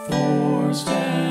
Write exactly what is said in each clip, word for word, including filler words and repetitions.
Forced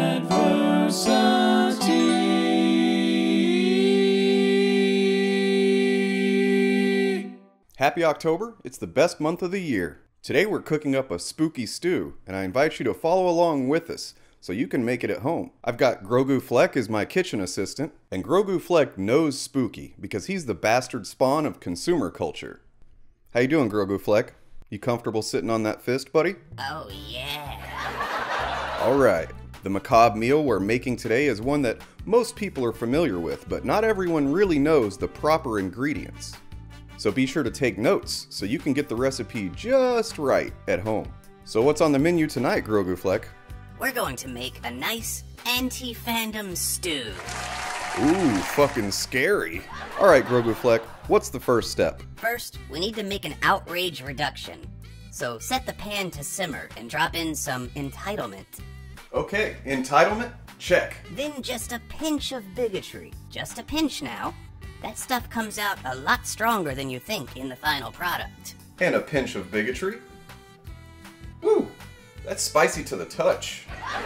adversity. Happy October, it's the best month of the year. Today we're cooking up a spooky stew, and I invite you to follow along with us so you can make it at home. I've got Grogu Fleck as my kitchen assistant, and Grogu Fleck knows spooky because he's the bastard spawn of consumer culture. How you doing, Grogu Fleck? You comfortable sitting on that fist, buddy? Oh yeah. Alright, the macabre meal we're making today is one that most people are familiar with, but not everyone really knows the proper ingredients. So be sure to take notes so you can get the recipe just right at home. So what's on the menu tonight, Grogu Fleck? We're going to make a nice anti-fandom stew. Ooh, fucking scary. Alright, Grogu Fleck, what's the first step? First, we need to make an outrage reduction. So set the pan to simmer and drop in some entitlement. Okay, entitlement? Check. Then just a pinch of bigotry. Just a pinch now. That stuff comes out a lot stronger than you think in the final product. And a pinch of bigotry? Woo, that's spicy to the touch.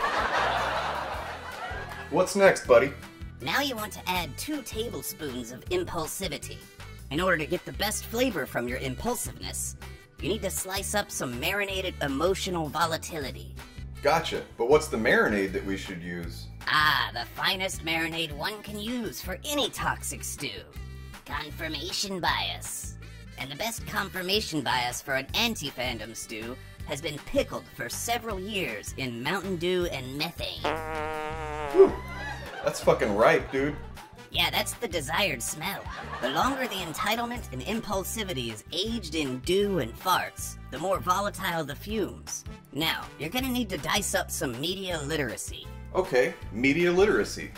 What's next, buddy? Now you want to add two tablespoons of impulsivity. In order to get the best flavor from your impulsiveness, you need to slice up some marinated emotional volatility. Gotcha, but what's the marinade that we should use? Ah, the finest marinade one can use for any toxic stew. Confirmation bias. And the best confirmation bias for an anti-fandom stew has been pickled for several years in Mountain Dew and methane. Whew, that's fucking ripe, dude. Yeah, that's the desired smell. The longer the entitlement and impulsivity is aged in dew and farts, the more volatile the fumes. Now, you're gonna need to dice up some media literacy. Okay, media literacy.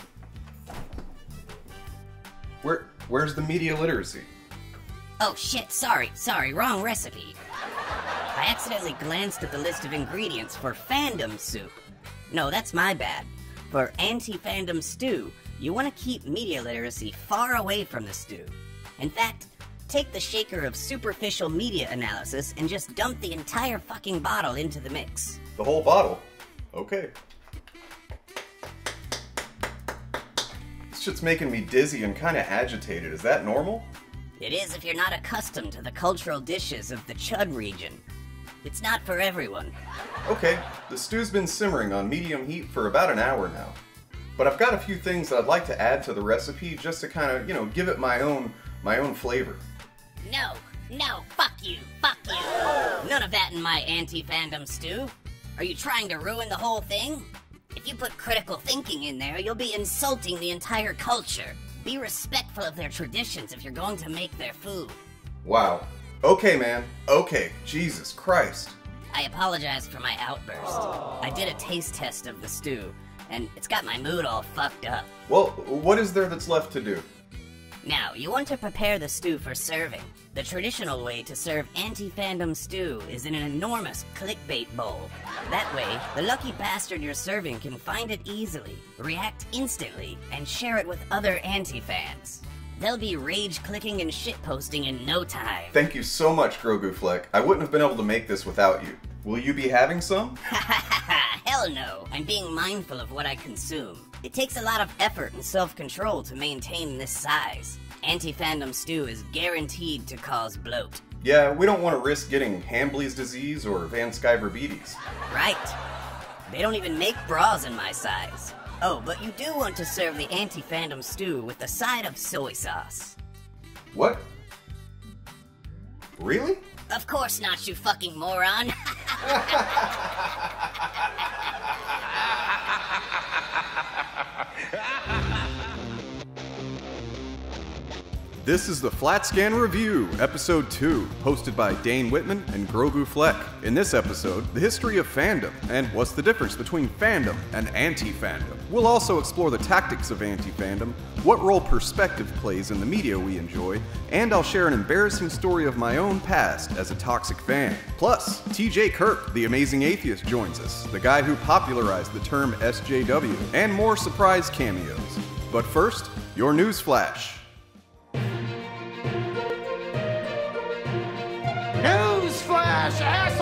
Where, where's the media literacy? Oh shit, sorry, sorry, wrong recipe. I accidentally glanced at the list of ingredients for fandom soup. No, that's my bad. For anti-fandom stew, you want to keep media literacy far away from the stew. In fact, take the shaker of superficial media analysis and just dump the entire fucking bottle into the mix. The whole bottle? Okay. This shit's making me dizzy and kinda agitated. Is that normal? It is if you're not accustomed to the cultural dishes of the Chud region. It's not for everyone. Okay, the stew's been simmering on medium heat for about an hour now. But I've got a few things that I'd like to add to the recipe just to kind of, you know, give it my own, my own flavor. No, no, fuck you, fuck you. None of that in my anti-fandom stew. Are you trying to ruin the whole thing? If you put critical thinking in there, you'll be insulting the entire culture. Be respectful of their traditions if you're going to make their food. Wow. Okay, man. Okay. Jesus Christ. I apologize for my outburst. I did a taste test of the stew, and it's got my mood all fucked up. Well, what is there that's left to do? Now, you want to prepare the stew for serving. The traditional way to serve anti-fandom stew is in an enormous clickbait bowl. That way, the lucky bastard you're serving can find it easily, react instantly, and share it with other anti-fans. They'll be rage-clicking and shitposting in no time. Thank you so much, Grogu Fleck. I wouldn't have been able to make this without you. Will you be having some? Ha ha ha ha! Hell no! I'm being mindful of what I consume. It takes a lot of effort and self-control to maintain this size. Anti-fandom stew is guaranteed to cause bloat. Yeah, we don't want to risk getting Hambley's disease or Van Sciverbetes. Right. They don't even make bras in my size. Oh, but you do want to serve the anti-fandom stew with a side of soy sauce. What? Really? Of course not, you fucking moron. This is the Flat Scan Review, Episode two, hosted by Dane Whitman and Grogu Fleck. In this episode, the history of fandom, and what's the difference between fandom and anti-fandom. We'll also explore the tactics of anti-fandom, what role perspective plays in the media we enjoy, and I'll share an embarrassing story of my own past as a toxic fan. Plus, T J Kirk, the amazing atheist, joins us, the guy who popularized the term S J W, and more surprise cameos. But first, your news flash. Newsflash, asshole!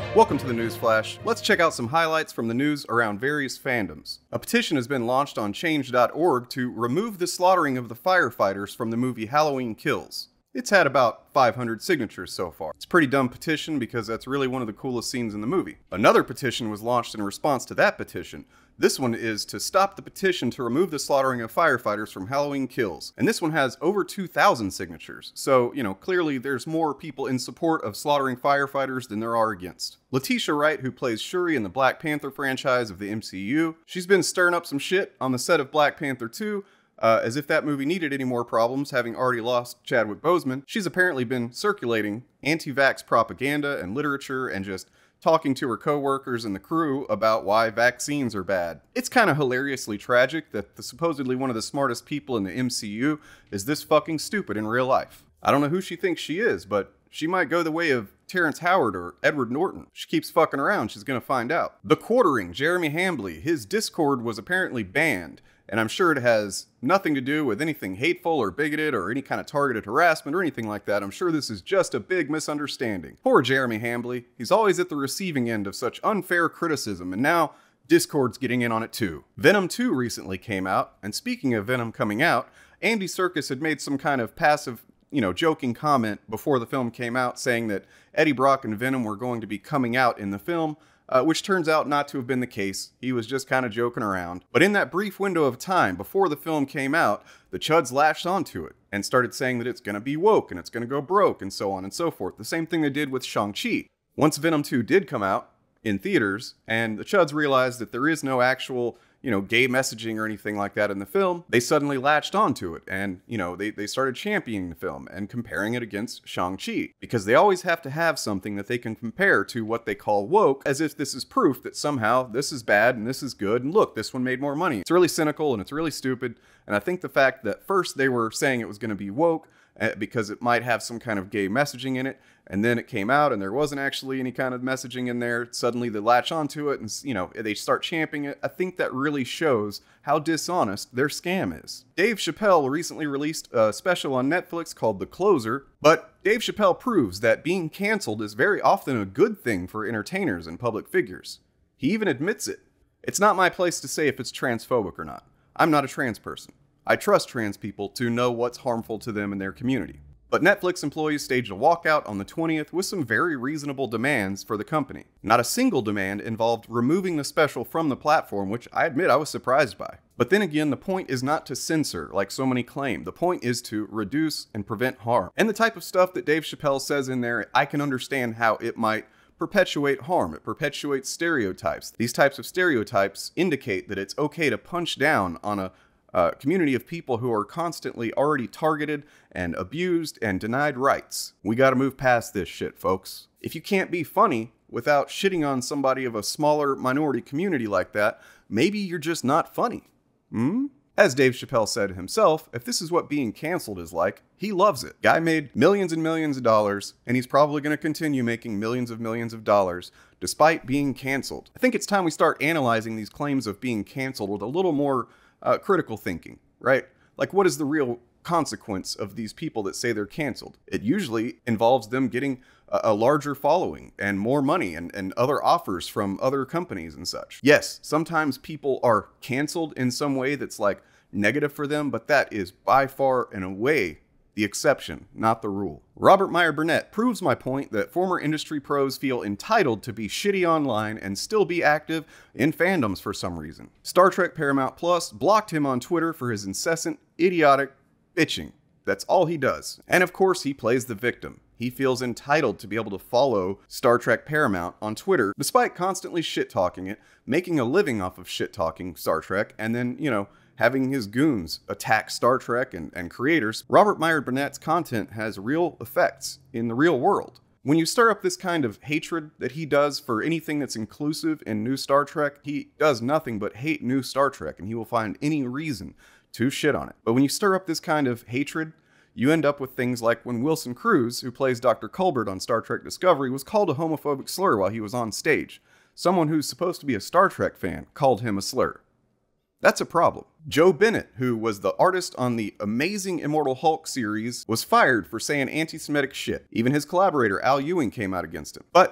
Welcome to the News Flash. Let's check out some highlights from the news around various fandoms. A petition has been launched on change dot org to remove the slaughtering of the firefighters from the movie Halloween Kills. It's had about five hundred signatures so far. It's a pretty dumb petition because that's really one of the coolest scenes in the movie. Another petition was launched in response to that petition. This one is to stop the petition to remove the slaughtering of firefighters from Halloween Kills. And this one has over two thousand signatures. So, you know, clearly there's more people in support of slaughtering firefighters than there are against. Letitia Wright, who plays Shuri in the Black Panther franchise of the M C U, she's been stirring up some shit on the set of Black Panther two, uh, as if that movie needed any more problems, having already lost Chadwick Boseman. She's apparently been circulating anti-vax propaganda and literature and just talking to her co-workers and the crew about why vaccines are bad. It's kind of hilariously tragic that the supposedly one of the smartest people in the M C U is this fucking stupid in real life. I don't know who she thinks she is, but she might go the way of Terrence Howard or Edward Norton. She keeps fucking around, she's gonna find out. The Quartering, Jeremy Hambley, his Discord was apparently banned, and I'm sure it has nothing to do with anything hateful or bigoted or any kind of targeted harassment or anything like that. I'm sure this is just a big misunderstanding. Poor Jeremy Hambley. He's always at the receiving end of such unfair criticism, and now Discord's getting in on it too. Venom two recently came out, and speaking of Venom coming out, Andy Serkis had made some kind of passive, you know, joking comment before the film came out saying that Eddie Brock and Venom were going to be coming out in the film, Uh, which turns out not to have been the case. He was just kind of joking around. But in that brief window of time before the film came out, the chuds latched onto it and started saying that it's going to be woke and it's going to go broke and so on and so forth. The same thing they did with Shang-Chi. Once Venom two did come out in theaters and the chuds realized that there is no actual, you know, gay messaging or anything like that in the film, they suddenly latched onto it and, you know, they, they started championing the film and comparing it against Shang-Chi, because they always have to have something that they can compare to what they call woke, as if this is proof that somehow this is bad and this is good, and look, this one made more money. It's really cynical and it's really stupid, and I think the fact that first they were saying it was going to be woke uh, because it might have some kind of gay messaging in it, and then it came out and there wasn't actually any kind of messaging in there, suddenly they latch onto it and, you know, they start championing it. I think that really shows how dishonest their scam is. Dave Chappelle recently released a special on Netflix called The Closer, but Dave Chappelle proves that being canceled is very often a good thing for entertainers and public figures. He even admits it. It's not my place to say if it's transphobic or not. I'm not a trans person. I trust trans people to know what's harmful to them and their community. But Netflix employees staged a walkout on the twentieth with some very reasonable demands for the company. Not a single demand involved removing the special from the platform, which I admit I was surprised by. But then again, the point is not to censor, like so many claim. The point is to reduce and prevent harm. And the type of stuff that Dave Chappelle says in there, I can understand how it might perpetuate harm. It perpetuates stereotypes. These types of stereotypes indicate that it's okay to punch down on a Uh, community of people who are constantly already targeted and abused and denied rights. We gotta move past this shit, folks. If you can't be funny without shitting on somebody of a smaller minority community like that, maybe you're just not funny. Hmm? As Dave Chappelle said himself, if this is what being canceled is like, he loves it. Guy made millions and millions of dollars, and he's probably gonna continue making millions of millions of dollars despite being canceled. I think it's time we start analyzing these claims of being canceled with a little more Uh, critical thinking, right? Like, what is the real consequence of these people that say they're canceled? It usually involves them getting a, a larger following and more money and, and other offers from other companies and such. Yes, sometimes people are canceled in some way that's like negative for them, but that is by far and away the exception, not the rule. Robert Meyer Burnett proves my point that former industry pros feel entitled to be shitty online and still be active in fandoms for some reason. Star Trek Paramount Plus blocked him on Twitter for his incessant, idiotic bitching. That's all he does. And of course, he plays the victim. He feels entitled to be able to follow Star Trek Paramount on Twitter, despite constantly shit-talking it, making a living off of shit-talking Star Trek, and then, you know, having his goons attack Star Trek and, and creators. Robert Meyer Burnett's content has real effects in the real world. When you stir up this kind of hatred that he does for anything that's inclusive in new Star Trek, he does nothing but hate new Star Trek, and he will find any reason to shit on it. But when you stir up this kind of hatred, you end up with things like when Wilson Cruz, who plays Doctor Culbert on Star Trek Discovery, was called a homophobic slur while he was on stage. Someone who's supposed to be a Star Trek fan called him a slur. That's a problem. Joe Bennett, who was the artist on the Amazing Immortal Hulk series, was fired for saying anti-Semitic shit. Even his collaborator, Al Ewing, came out against him. But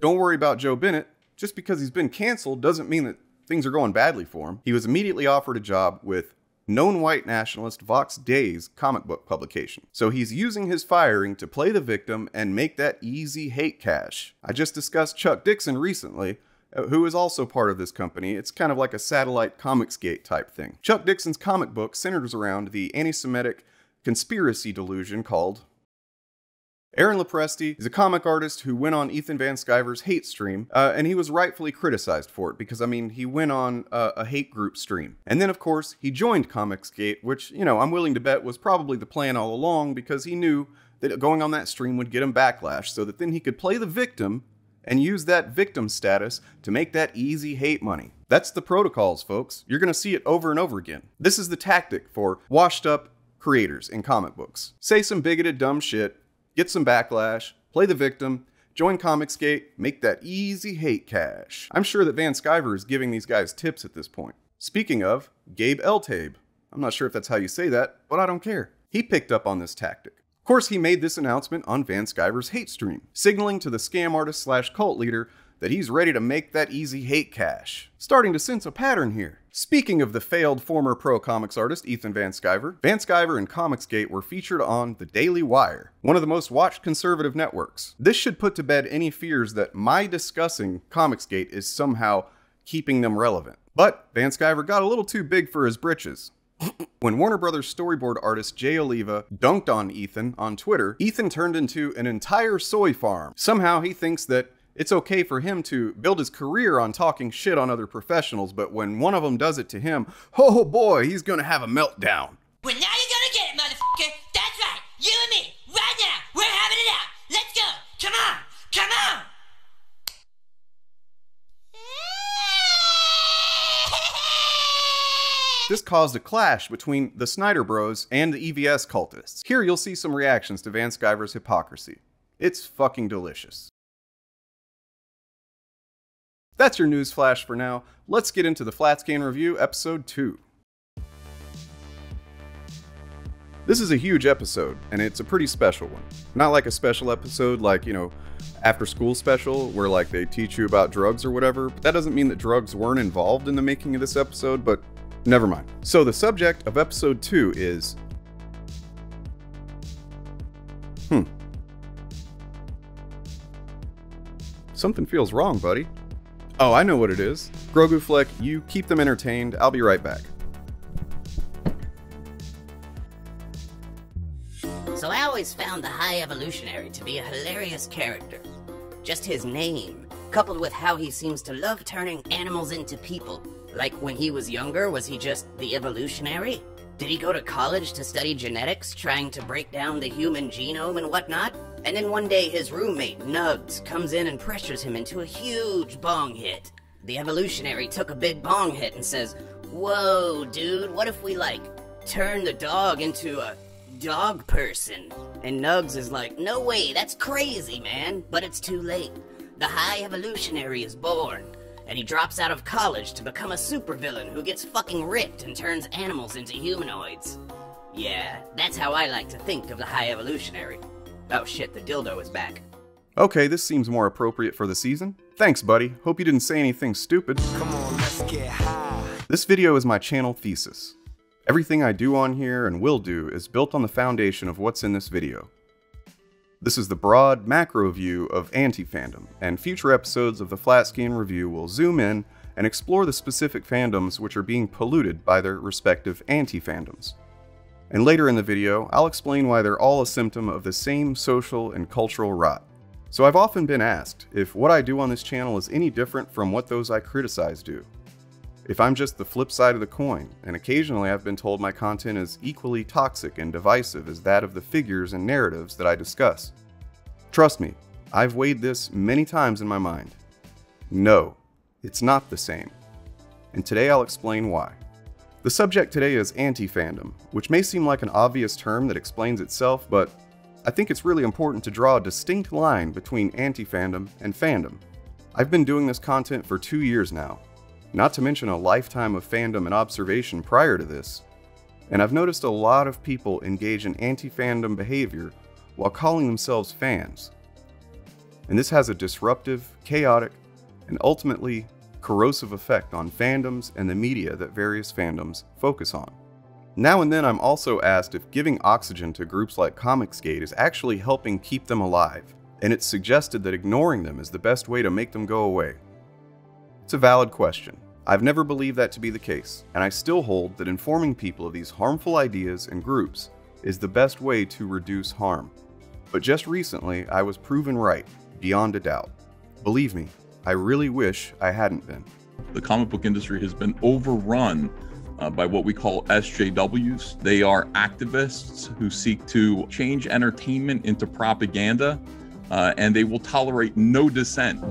Don't worry about Joe Bennett. Just because he's been canceled doesn't mean that things are going badly for him. He was immediately offered a job with known white nationalist Vox Day's comic book publication. So he's using his firing to play the victim and make that easy hate cash. I just discussed Chuck Dixon recently, who is also part of this company. It's kind of like a satellite Comicsgate type thing. Chuck Dixon's comic book centers around the anti-Semitic conspiracy delusion called Aaron Lopresti is a comic artist who went on Ethan Van Sciver's hate stream, uh, and he was rightfully criticized for it because, I mean, he went on uh, a hate group stream. And then, of course, he joined Comicsgate, which, you know, I'm willing to bet was probably the plan all along because he knew that going on that stream would get him backlash so that then he could play the victim and use that victim status to make that easy hate money. That's the protocols, folks. You're going to see it over and over again. This is the tactic for washed up creators in comic books. Say some bigoted dumb shit, get some backlash, play the victim, join Comicsgate, make that easy hate cash. I'm sure that Van Sciver is giving these guys tips at this point. Speaking of, Gabe Eltabe. I'm not sure if that's how you say that, but I don't care. He picked up on this tactic. Of course, he made this announcement on Van Sciver's hate stream, signaling to the scam artist slash cult leader that he's ready to make that easy hate cash. Starting to sense a pattern here. Speaking of the failed former pro comics artist Ethan Van Sciver, Van Sciver and Comicsgate were featured on The Daily Wire, one of the most watched conservative networks. This should put to bed any fears that my discussing Comicsgate is somehow keeping them relevant. But Van Sciver got a little too big for his britches. When Warner Brothers storyboard artist Jay Oliva dunked on Ethan on Twitter, Ethan turned into an entire soy farm. Somehow he thinks that it's okay for him to build his career on talking shit on other professionals, but when one of them does it to him, oh boy, he's gonna have a meltdown. Well, now you're gonna get it, motherfucker. That's right. You and me, right now, we're having it out. Let's go. Come on. Come on. This caused a clash between the Snyder Bros and the E V S cultists. Here you'll see some reactions to Van Sciver's hypocrisy. It's fucking delicious. That's your news flash for now. Let's get into the Flatscan Review, Episode two. This is a huge episode, and it's a pretty special one. Not like a special episode like, you know, after school special, where like they teach you about drugs or whatever, but that doesn't mean that drugs weren't involved in the making of this episode, but never mind. So the subject of Episode two is... Hmm. Something feels wrong, buddy. Oh, I know what it is. Grogu Fleck, you keep them entertained. I'll be right back. So I always found the High Evolutionary to be a hilarious character. Just his name, coupled with how he seems to love turning animals into people. Like when he was younger, was he just the evolutionary? Did he go to college to study genetics, trying to break down the human genome and whatnot? And then one day his roommate, Nugs, comes in and pressures him into a huge bong hit. The evolutionary took a big bong hit and says, "Whoa, dude, what if we, like, turn the dog into a dog person?" And Nugs is like, "No way, that's crazy, man." But it's too late. The High Evolutionary is born, and he drops out of college to become a supervillain who gets fucking ripped and turns animals into humanoids. Yeah, that's how I like to think of the High Evolutionary. Oh shit, the dildo is back. Okay, this seems more appropriate for the season. Thanks, buddy. Hope you didn't say anything stupid. Come on, let's get high. This video is my channel thesis. Everything I do on here and will do is built on the foundation of what's in this video. This is the broad, macro view of anti-fandom, and future episodes of the Flatscan Review will zoom in and explore the specific fandoms which are being polluted by their respective anti-fandoms. And later in the video, I'll explain why they're all a symptom of the same social and cultural rot. So I've often been asked if what I do on this channel is any different from what those I criticize do. If I'm just the flip side of the coin, and occasionally I've been told my content is equally toxic and divisive as that of the figures and narratives that I discuss. Trust me, I've weighed this many times in my mind. No, it's not the same. And today I'll explain why. The subject today is anti-fandom, which may seem like an obvious term that explains itself, but I think it's really important to draw a distinct line between anti-fandom and fandom. I've been doing this content for two years now, not to mention a lifetime of fandom and observation prior to this, and I've noticed a lot of people engage in anti-fandom behavior while calling themselves fans. and this has a disruptive, chaotic, and ultimately corrosive effect on fandoms and the media that various fandoms focus on. Now and then I'm also asked if giving oxygen to groups like Comicsgate is actually helping keep them alive, and it's suggested that ignoring them is the best way to make them go away. It's a valid question. I've never believed that to be the case, and I still hold that informing people of these harmful ideas and groups is the best way to reduce harm. But just recently, I was proven right, beyond a doubt. Believe me, I really wish I hadn't been. The comic book industry has been overrun uh, by what we call S J Ws. They are activists who seek to change entertainment into propaganda, uh, and they will tolerate no dissent.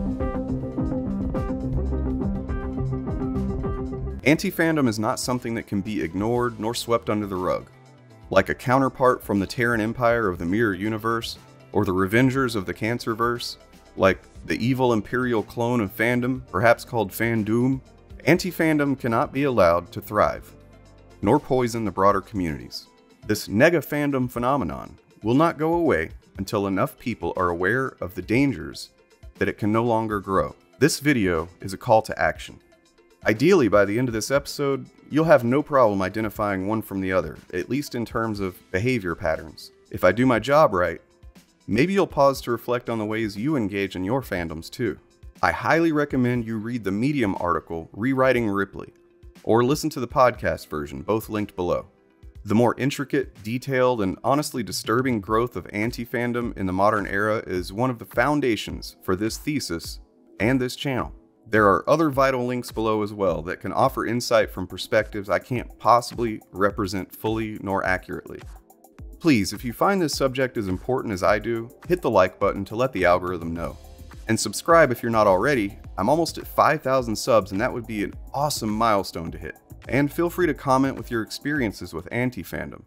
Anti-fandom is not something that can be ignored nor swept under the rug. Like a counterpart from the Terran Empire of the Mirror Universe, or the Revengers of the Cancerverse, like the evil Imperial clone of fandom, perhaps called Fandoom, anti-fandom cannot be allowed to thrive, nor poison the broader communities. This nega-fandom phenomenon will not go away until enough people are aware of the dangers that it can no longer grow. This video is a call to action. Ideally, by the end of this episode, you'll have no problem identifying one from the other, at least in terms of behavior patterns. If I do my job right, maybe you'll pause to reflect on the ways you engage in your fandoms too. I highly recommend you read the Medium article, Rewriting Ripley, or listen to the podcast version, both linked below. The more intricate, detailed, and honestly disturbing growth of anti-fandom in the modern era is one of the foundations for this thesis and this channel. There are other vital links below as well that can offer insight from perspectives I can't possibly represent fully nor accurately. Please, if you find this subject as important as I do, hit the like button to let the algorithm know. And subscribe if you're not already. I'm almost at five thousand subs, and that would be an awesome milestone to hit. And feel free to comment with your experiences with anti-fandom.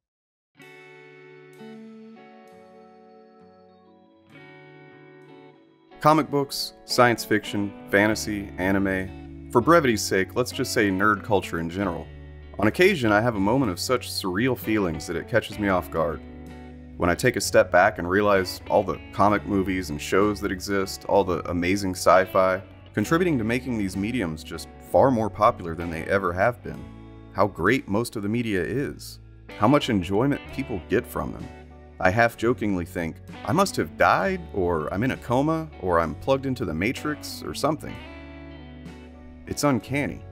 Comic books, science fiction, fantasy, anime. For brevity's sake, let's just say nerd culture in general. On occasion, I have a moment of such surreal feelings that it catches me off guard. When I take a step back and realize all the comic movies and shows that exist, all the amazing sci-fi, contributing to making these mediums just far more popular than they ever have been. How great most of the media is. How much enjoyment people get from them. I half-jokingly think, I must have died, or I'm in a coma, or I'm plugged into the Matrix, or something. It's uncanny.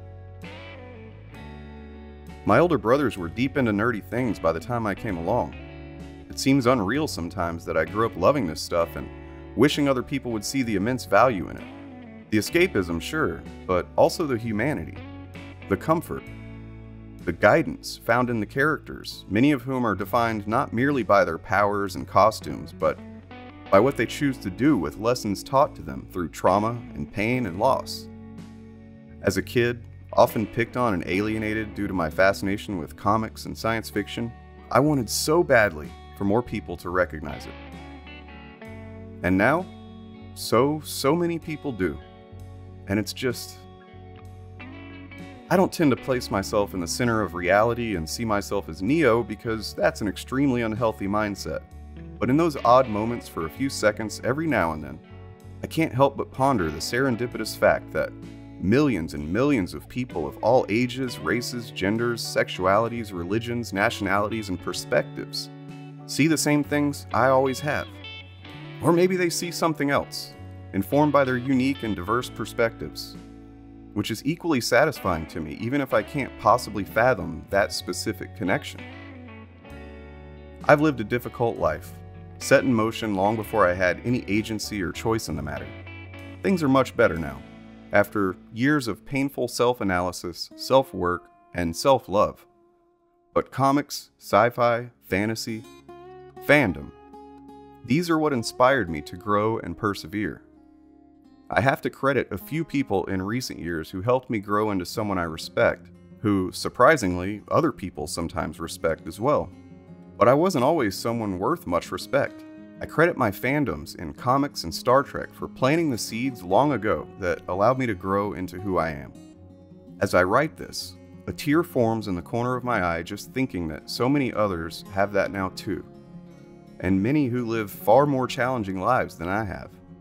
My older brothers were deep into nerdy things by the time I came along. It seems unreal sometimes that I grew up loving this stuff and wishing other people would see the immense value in it. The escapism, sure, but also the humanity, the comfort, the guidance found in the characters, many of whom are defined not merely by their powers and costumes, but by what they choose to do with lessons taught to them through trauma and pain and loss. As a kid, often picked on and alienated due to my fascination with comics and science fiction, I wanted so badly for more people to recognize it. And now, so, so many people do. And it's just... I don't tend to place myself in the center of reality and see myself as Neo because that's an extremely unhealthy mindset. But in those odd moments for a few seconds every now and then, I can't help but ponder the serendipitous fact that millions and millions of people of all ages, races, genders, sexualities, religions, nationalities, and perspectives see the same things I always have. Or maybe they see something else, informed by their unique and diverse perspectives, which is equally satisfying to me even if I can't possibly fathom that specific connection. I've lived a difficult life, set in motion long before I had any agency or choice in the matter. Things are much better now, after years of painful self-analysis, self-work, and self-love. But comics, sci-fi, fantasy, fandom, these are what inspired me to grow and persevere. I have to credit a few people in recent years who helped me grow into someone I respect, who, surprisingly, other people sometimes respect as well. But I wasn't always someone worth much respect. I credit my fandoms in comics and Star Trek for planting the seeds long ago that allowed me to grow into who I am. As I write this, a tear forms in the corner of my eye just thinking that so many others have that now too, and many who live far more challenging lives than I have.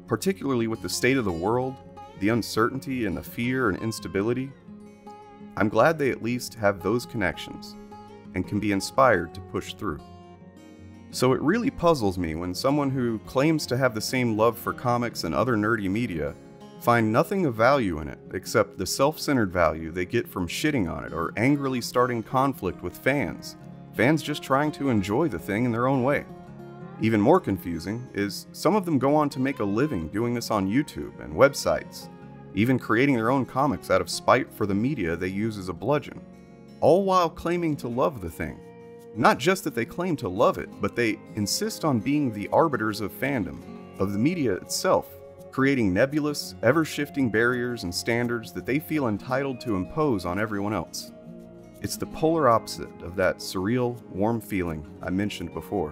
particularly with the state of the world, the uncertainty and the fear and instability. I'm glad they at least have those connections and can be inspired to push through. So it really puzzles me when someone who claims to have the same love for comics and other nerdy media find nothing of value in it except the self-centered value they get from shitting on it or angrily starting conflict with fans, fans just trying to enjoy the thing in their own way. Even more confusing is some of them go on to make a living doing this on YouTube and websites, even creating their own comics out of spite for the media they use as a bludgeon, all while claiming to love the thing. Not just that they claim to love it, but they insist on being the arbiters of fandom, of the media itself, creating nebulous, ever-shifting barriers and standards that they feel entitled to impose on everyone else. It's the polar opposite of that surreal, warm feeling I mentioned before.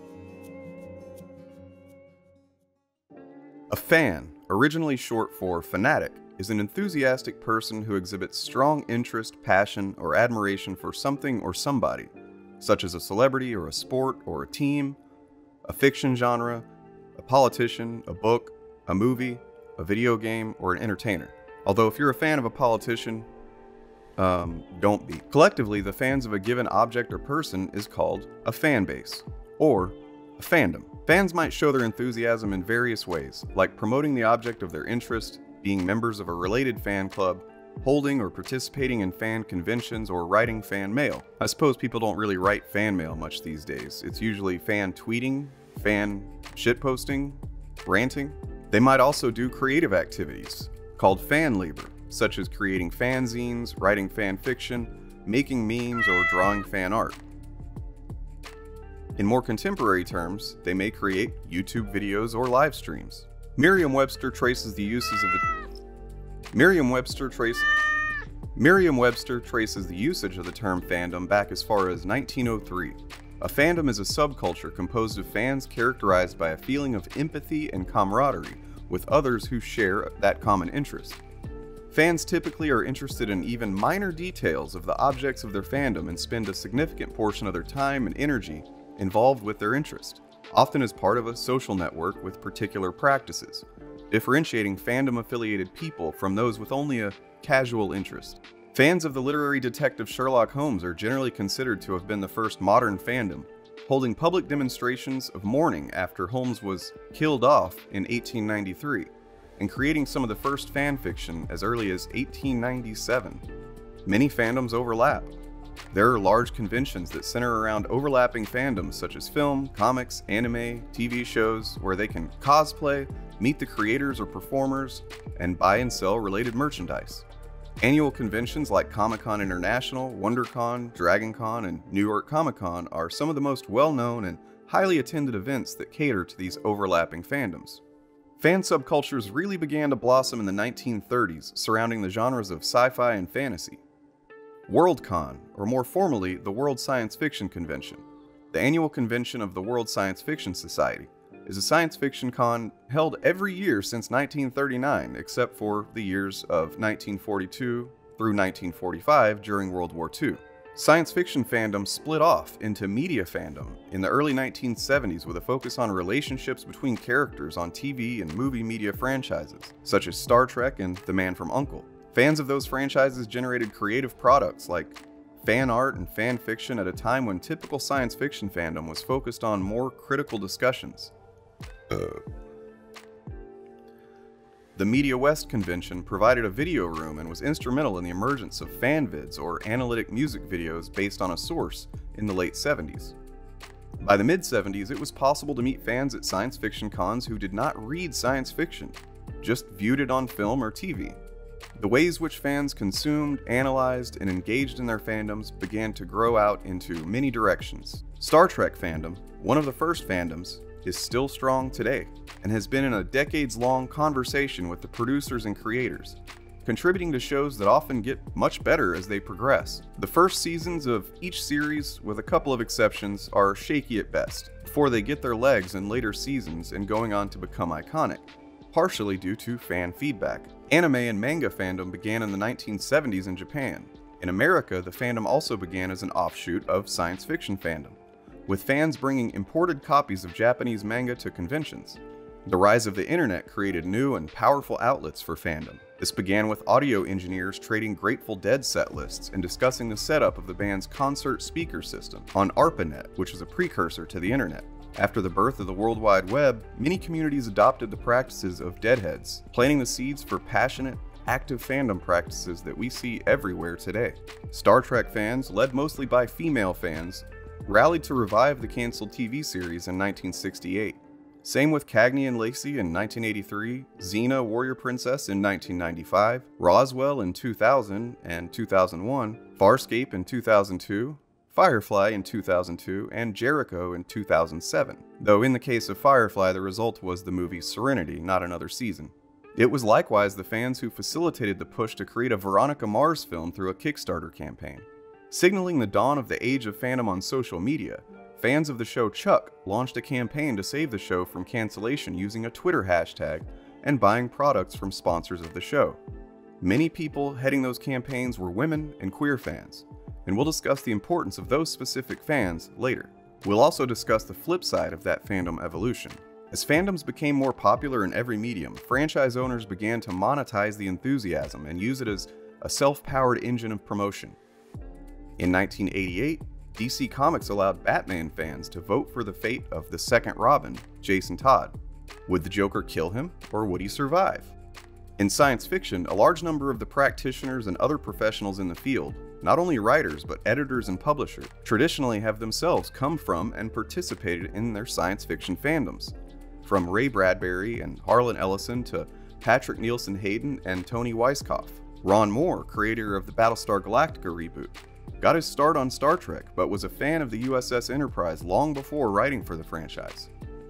A fan, originally short for fanatic, is an enthusiastic person who exhibits strong interest, passion, or admiration for something or somebody, such as a celebrity or a sport or a team, a fiction genre, a politician, a book, a movie, a video game, or an entertainer. Although if you're a fan of a politician, um, don't be. Collectively, the fans of a given object or person is called a fan base, or a fandom. Fans might show their enthusiasm in various ways, like promoting the object of their interest, being members of a related fan club, holding or participating in fan conventions, or writing fan mail. I suppose people don't really write fan mail much these days. It's usually fan tweeting, fan shitposting, ranting. They might also do creative activities called fan labor, such as creating fanzines, writing fan fiction, making memes, or drawing fan art. In more contemporary terms, they may create YouTube videos or live streams. Merriam-Webster traces the uses of the Merriam-Webster traces Merriam-Webster traces the usage of the term fandom back as far as nineteen oh three. A fandom is a subculture composed of fans characterized by a feeling of empathy and camaraderie with others who share that common interest. Fans typically are interested in even minor details of the objects of their fandom and spend a significant portion of their time and energy involved with their interest, often as part of a social network with particular practices, differentiating fandom-affiliated people from those with only a casual interest. Fans of the literary detective Sherlock Holmes are generally considered to have been the first modern fandom, holding public demonstrations of mourning after Holmes was killed off in eighteen ninety-three, and creating some of the first fan fiction as early as eighteen ninety-seven. Many fandoms overlap. There are large conventions that center around overlapping fandoms such as film, comics, anime, T V shows, where they can cosplay, meet the creators or performers, and buy and sell related merchandise. Annual conventions like Comic-Con International, WonderCon, DragonCon, and New York Comic Con are some of the most well-known and highly attended events that cater to these overlapping fandoms. Fan subcultures really began to blossom in the nineteen thirties surrounding the genres of sci-fi and fantasy. Worldcon, or more formally, the World Science Fiction Convention, the annual convention of the World Science Fiction Society, is a science fiction con held every year since nineteen thirty-nine, except for the years of nineteen forty-two through nineteen forty-five during World War Two. Science fiction fandom split off into media fandom in the early nineteen seventies with a focus on relationships between characters on T V and movie media franchises, such as Star Trek and The Man from U N C L E. Fans of those franchises generated creative products like fan art and fan fiction at a time when typical science fiction fandom was focused on more critical discussions. Uh. The Media West convention provided a video room and was instrumental in the emergence of fanvids, or analytic music videos based on a source, in the late seventies. By the mid seventies, it was possible to meet fans at science fiction cons who did not read science fiction, just viewed it on film or T V. The ways which fans consumed, analyzed, and engaged in their fandoms began to grow out into many directions. Star Trek fandom, one of the first fandoms, is still strong today, and has been in a decades-long conversation with the producers and creators, contributing to shows that often get much better as they progress. The first seasons of each series, with a couple of exceptions, are shaky at best, before they get their legs in later seasons and going on to become iconic, partially due to fan feedback. Anime and manga fandom began in the nineteen seventies in Japan. In America, the fandom also began as an offshoot of science fiction fandom, with fans bringing imported copies of Japanese manga to conventions. The rise of the internet created new and powerful outlets for fandom. This began with audio engineers trading Grateful Dead set lists and discussing the setup of the band's concert speaker system on ARPANET, which was a precursor to the internet. After the birth of the World Wide Web, many communities adopted the practices of Deadheads, planting the seeds for passionate, active fandom practices that we see everywhere today. Star Trek fans, led mostly by female fans, rallied to revive the canceled T V series in nineteen sixty-eight. Same with Cagney and Lacey in nineteen eighty-three, Xena Warrior Princess in nineteen ninety-five, Roswell in two thousand and two thousand one, Farscape in two thousand two, Firefly in two thousand two, and Jericho in two thousand seven. Though in the case of Firefly, the result was the movie Serenity, not another season. It was likewise the fans who facilitated the push to create a Veronica Mars film through a Kickstarter campaign. Signaling the dawn of the age of fandom on social media, fans of the show Chuck launched a campaign to save the show from cancellation using a Twitter hashtag and buying products from sponsors of the show. Many people heading those campaigns were women and queer fans, and we'll discuss the importance of those specific fans later. We'll also discuss the flip side of that fandom evolution. As fandoms became more popular in every medium, franchise owners began to monetize the enthusiasm and use it as a self-powered engine of promotion. In nineteen eighty-eight, D C Comics allowed Batman fans to vote for the fate of the second Robin, Jason Todd. Would the Joker kill him, or would he survive? In science fiction, a large number of the practitioners and other professionals in the field, not only writers but editors and publishers, traditionally have themselves come from and participated in their science fiction fandoms. From Ray Bradbury and Harlan Ellison to Patrick Nielsen Hayden and Tony Weisskopf. Ron Moore, creator of the Battlestar Galactica reboot, got his start on Star Trek, but was a fan of the U S S Enterprise long before writing for the franchise.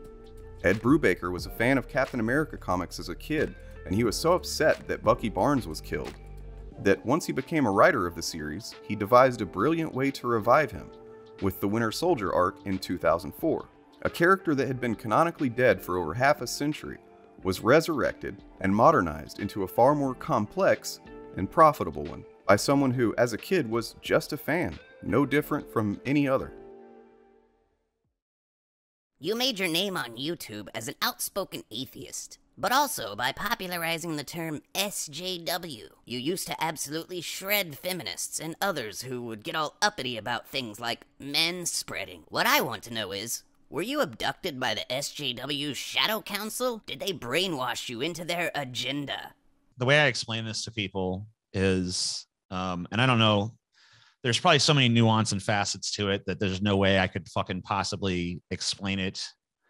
Ed Brubaker was a fan of Captain America comics as a kid, and he was so upset that Bucky Barnes was killed, that once he became a writer of the series, he devised a brilliant way to revive him, with the Winter Soldier arc in two thousand four. A character that had been canonically dead for over half a century was resurrected and modernized into a far more complex and profitable one by someone who, as a kid, was just a fan, no different from any other. You made your name on YouTube as an outspoken atheist, but also by popularizing the term S J W. You used to absolutely shred feminists and others who would get all uppity about things like men spreading. What I want to know is, were you abducted by the S J W Shadow Council? Did they brainwash you into their agenda? The way I explain this to people is, um, and I don't know, there's probably so many nuance and facets to it that there's no way I could fucking possibly explain it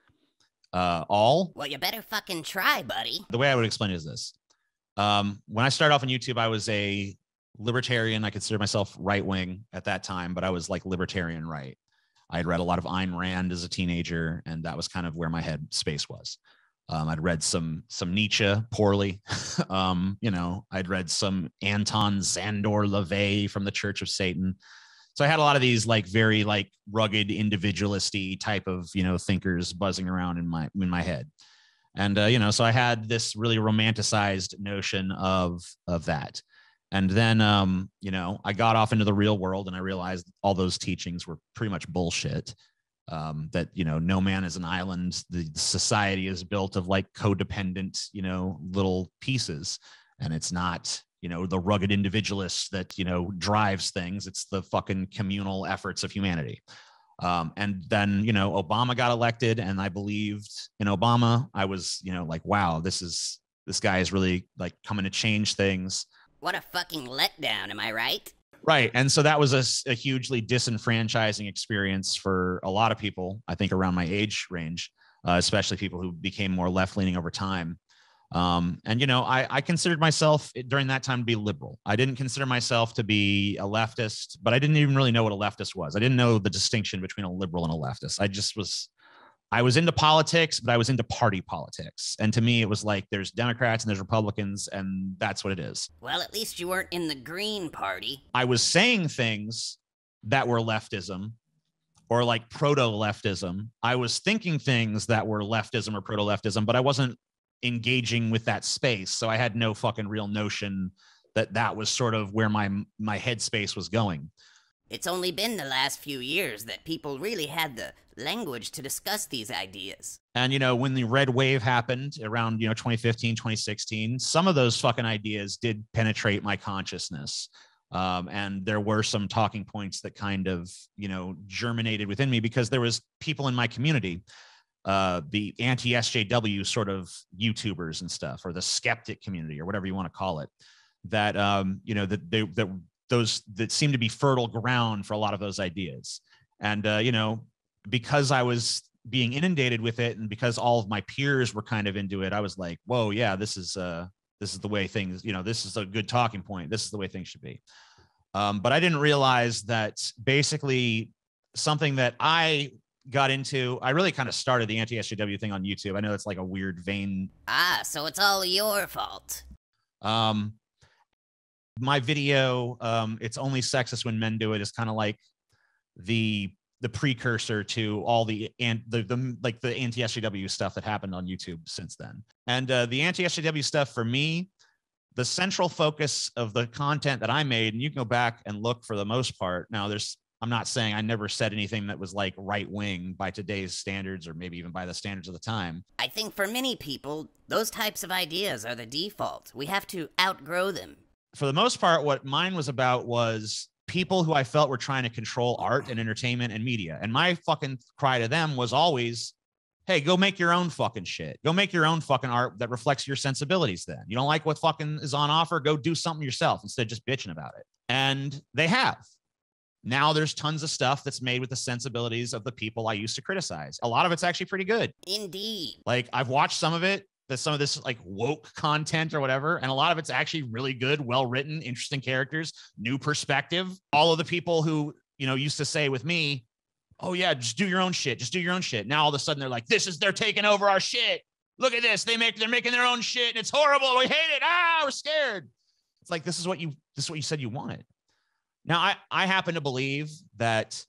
uh, all. Well, you better fucking try, buddy. The way I would explain it is this. Um, when I started off on YouTube, I was a libertarian. I considered myself right-wing at that time, but I was like libertarian right. I had read a lot of Ayn Rand as a teenager, and that was kind of where my head space was. Um, I'd read some some Nietzsche poorly. um, you know, I'd read some Anton Szandor LaVey from the Church of Satan. So I had a lot of these like very like rugged individualisty type of, you know, thinkers buzzing around in my in my head. And, uh, you know, so I had this really romanticized notion of of that. And then, um, you know, I got off into the real world and I realized all those teachings were pretty much bullshit. Um, that, you know, no man is an island. The society is built of like codependent, you know, little pieces. And it's not, you know, the rugged individualist that, you know, drives things. It's the fucking communal efforts of humanity. Um, and then, you know, Obama got elected and I believed in Obama. I was, you know, like, wow, this is, this guy is really like coming to change things. What a fucking letdown, am I right? Right. And so that was a, a hugely disenfranchising experience for a lot of people, I think around my age range, uh, especially people who became more left-leaning over time. Um, and, you know, I, I considered myself during that time to be liberal. I didn't consider myself to be a leftist, but I didn't even really know what a leftist was. I didn't know the distinction between a liberal and a leftist. I just was, I was into politics, but I was into party politics. And to me, it was like there's Democrats and there's Republicans, and that's what it is. Well, at least you weren't in the Green Party. I was saying things that were leftism or like proto-leftism. I was thinking things that were leftism or proto-leftism, but I wasn't engaging with that space. So I had no fucking real notion that that was sort of where my my headspace was going. It's only been the last few years that people really had the language to discuss these ideas. And, you know, when the red wave happened around, you know, twenty fifteen, twenty sixteen, some of those fucking ideas did penetrate my consciousness. Um, and there were some talking points that kind of, you know, germinated within me because there was people in my community, uh, the anti-S J W sort of YouTubers and stuff, or the skeptic community, or whatever you want to call it, that, um, you know, that they, that those that seemed to be fertile ground for a lot of those ideas. And, uh, you know, because I was being inundated with it, and because all of my peers were kind of into it, I was like, whoa, yeah, this is, uh, this is the way things, you know, this is a good talking point. This is the way things should be. Um, but I didn't realize that basically something that I got into, I really kind of started the anti-S J W thing on YouTube. I know it's like a weird vein. Ah, so it's all your fault. Um, my video, um, It's Only Sexist When Men Do It, is kind of like the the precursor to all the and the, the like the anti-S J W stuff that happened on YouTube since then. And uh, the anti-S J W stuff, for me, the central focus of the content that I made, and you can go back and look for the most part. Now, there's, I'm not saying I never said anything that was like right wing by today's standards, or maybe even by the standards of the time. I think for many people, those types of ideas are the default. We have to outgrow them. For the most part, what mine was about was people who I felt were trying to control art and entertainment and media. And my fucking cry to them was always, hey, go make your own fucking shit. Go make your own fucking art that reflects your sensibilities then. You don't like what fucking is on offer? Go do something yourself instead of just bitching about it. And they have. Now there's tons of stuff that's made with the sensibilities of the people I used to criticize. A lot of it's actually pretty good. Indeed. Like, I've watched some of it, that some of this like woke content or whatever, and a lot of it's actually really good, well-written, interesting characters, new perspective. All of the people who, you know, used to say with me, oh yeah, just do your own shit, just do your own shit. Now all of a sudden they're like, this is, they're taking over our shit. Look at this. They make, they're making their own shit and it's horrible. We hate it. Ah, we're scared. It's like, this is what you, this is what you said you wanted. Now, I, I happen to believe that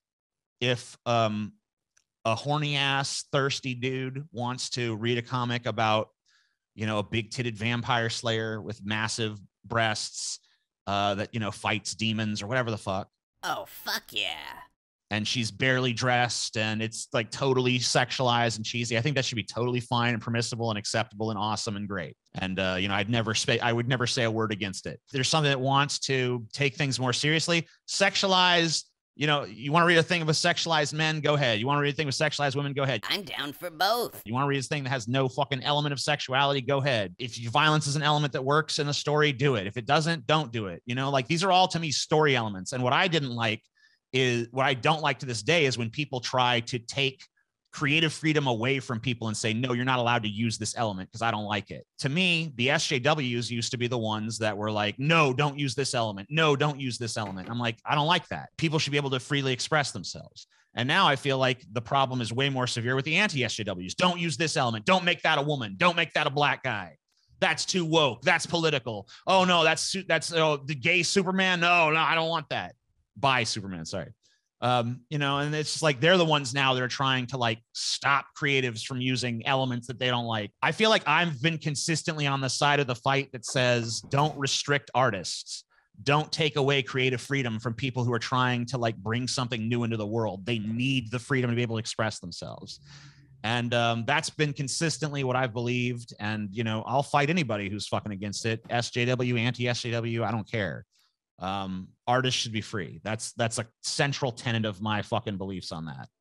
if um, a horny ass, thirsty dude wants to read a comic about, you know, a big titted vampire slayer with massive breasts uh, that, you know, fights demons or whatever the fuck. Oh, fuck yeah. And she's barely dressed and it's like totally sexualized and cheesy, I think that should be totally fine and permissible and acceptable and awesome and great. And, uh, you know, I'd never say, I would never say a word against it. If there's something that wants to take things more seriously, sexualize, you know, you want to read a thing of a sexualized men, go ahead. You want to read a thing with sexualized women, go ahead. I'm down for both. You want to read a thing that has no fucking element of sexuality, go ahead. If violence is an element that works in a story, do it. If it doesn't, don't do it. You know, like, these are all to me story elements. And what I didn't like is, what I don't like to this day is when people try to take creative freedom away from people and say, no, you're not allowed to use this element because I don't like it. To me, the S J Ws used to be the ones that were like, no, don't use this element. No, don't use this element. I'm like, I don't like that. People should be able to freely express themselves. And now I feel like the problem is way more severe with the anti-S J Ws. Don't use this element. Don't make that a woman. Don't make that a black guy. That's too woke. That's political. Oh no, that's, that's oh, the gay Superman. No, no, I don't want that. Bye, Superman. Sorry. Um, you know, and it's just like, they're the ones now that are trying to like stop creatives from using elements that they don't like. I feel like I've been consistently on the side of the fight that says, don't restrict artists. Don't take away creative freedom from people who are trying to like bring something new into the world. They need the freedom to be able to express themselves. And um, that's been consistently what I've believed. And, you know, I'll fight anybody who's fucking against it. S J W, anti-S J W, I don't care. Um, artists should be free. That's that's a central tenet of my fucking beliefs on that.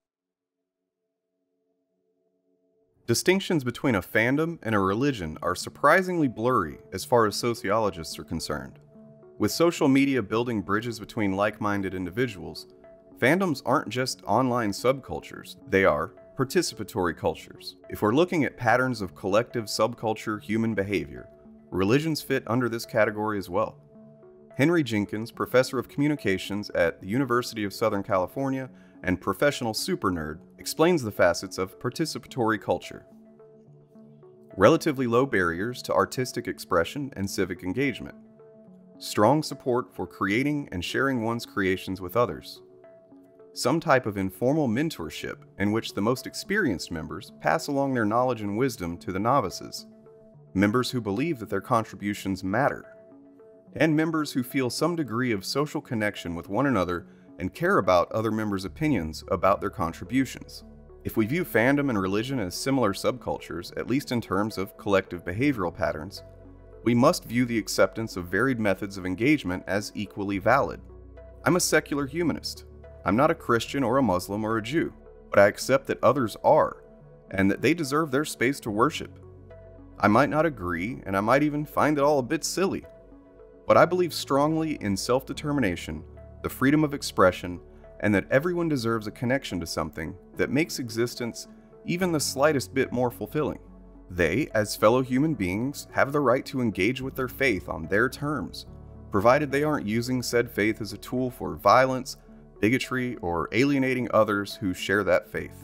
Distinctions between a fandom and a religion are surprisingly blurry as far as sociologists are concerned. With social media building bridges between like-minded individuals, fandoms aren't just online subcultures, they are participatory cultures. If we're looking at patterns of collective subculture human behavior, religions fit under this category as well. Henry Jenkins, professor of communications at the University of Southern California and professional super nerd, explains the facets of participatory culture. Relatively low barriers to artistic expression and civic engagement. Strong support for creating and sharing one's creations with others. Some type of informal mentorship in which the most experienced members pass along their knowledge and wisdom to the novices. Members who believe that their contributions matter. And members who feel some degree of social connection with one another and care about other members' opinions about their contributions. If we view fandom and religion as similar subcultures, at least in terms of collective behavioral patterns, we must view the acceptance of varied methods of engagement as equally valid. I'm a secular humanist. I'm not a Christian or a Muslim or a Jew, but I accept that others are, and that they deserve their space to worship. I might not agree, and I might even find it all a bit silly, but I believe strongly in self-determination, the freedom of expression, and that everyone deserves a connection to something that makes existence even the slightest bit more fulfilling. They, as fellow human beings, have the right to engage with their faith on their terms, provided they aren't using said faith as a tool for violence, bigotry, or alienating others who share that faith.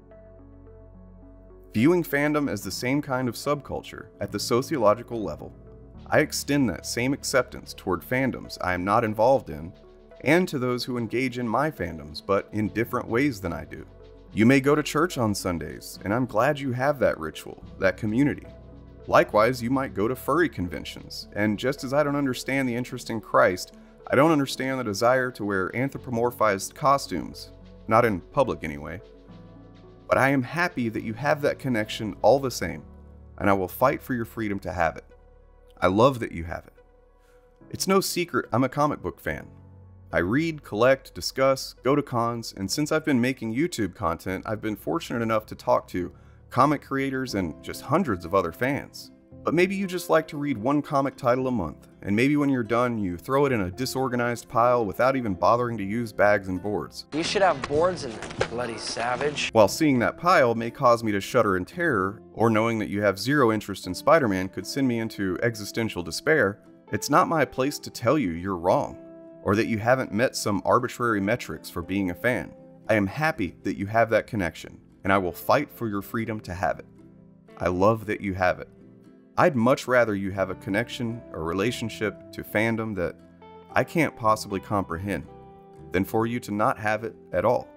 Viewing fandom as the same kind of subculture at the sociological level, I extend that same acceptance toward fandoms I am not involved in, and to those who engage in my fandoms, but in different ways than I do. You may go to church on Sundays, and I'm glad you have that ritual, that community. Likewise, you might go to furry conventions, and just as I don't understand the interest in Christ, I don't understand the desire to wear anthropomorphized costumes, not in public anyway. But I am happy that you have that connection all the same, and I will fight for your freedom to have it. I love that you have it. It's no secret I'm a comic book fan. I read, collect, discuss, go to cons, and since I've been making YouTube content, I've been fortunate enough to talk to comic creators and just hundreds of other fans. But maybe you just like to read one comic title a month, and maybe when you're done, you throw it in a disorganized pile without even bothering to use bags and boards. You should have boards in there, bloody savage. While seeing that pile may cause me to shudder in terror, or knowing that you have zero interest in Spider-Man could send me into existential despair, it's not my place to tell you you're wrong, or that you haven't met some arbitrary metrics for being a fan. I am happy that you have that connection, and I will fight for your freedom to have it. I love that you have it. I'd much rather you have a connection, a relationship to fandom that I can't possibly comprehend, than for you to not have it at all.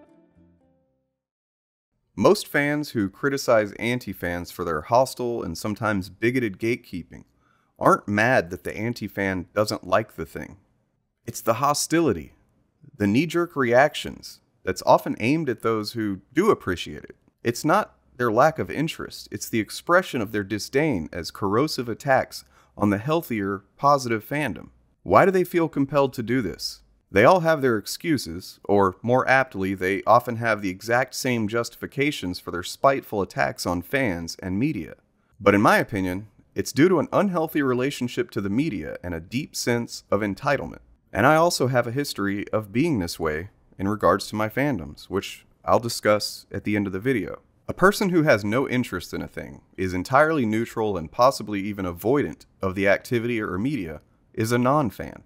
Most fans who criticize anti-fans for their hostile and sometimes bigoted gatekeeping aren't mad that the anti-fan doesn't like the thing. It's the hostility, the knee-jerk reactions that's often aimed at those who do appreciate it. It's not their lack of interest, it's the expression of their disdain as corrosive attacks on the healthier, positive fandom. Why do they feel compelled to do this? They all have their excuses, or more aptly, they often have the exact same justifications for their spiteful attacks on fans and media. But in my opinion, it's due to an unhealthy relationship to the media and a deep sense of entitlement. And I also have a history of being this way in regards to my fandoms, which I'll discuss at the end of the video. A person who has no interest in a thing, is entirely neutral and possibly even avoidant of the activity or media, is a non-fan.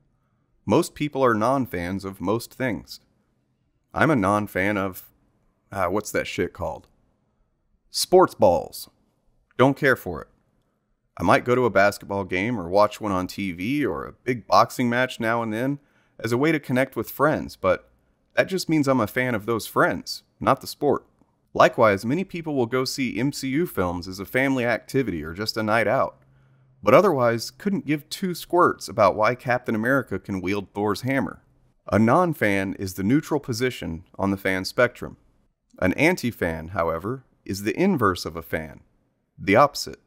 Most people are non-fans of most things. I'm a non-fan of, ah, what's that shit called? Sports balls. Don't care for it. I might go to a basketball game or watch one on T V or a big boxing match now and then as a way to connect with friends, but that just means I'm a fan of those friends, not the sport. Likewise, many people will go see M C U films as a family activity or just a night out, but otherwise couldn't give two squirts about why Captain America can wield Thor's hammer. A non-fan is the neutral position on the fan spectrum. An anti-fan, however, is the inverse of a fan, the opposite.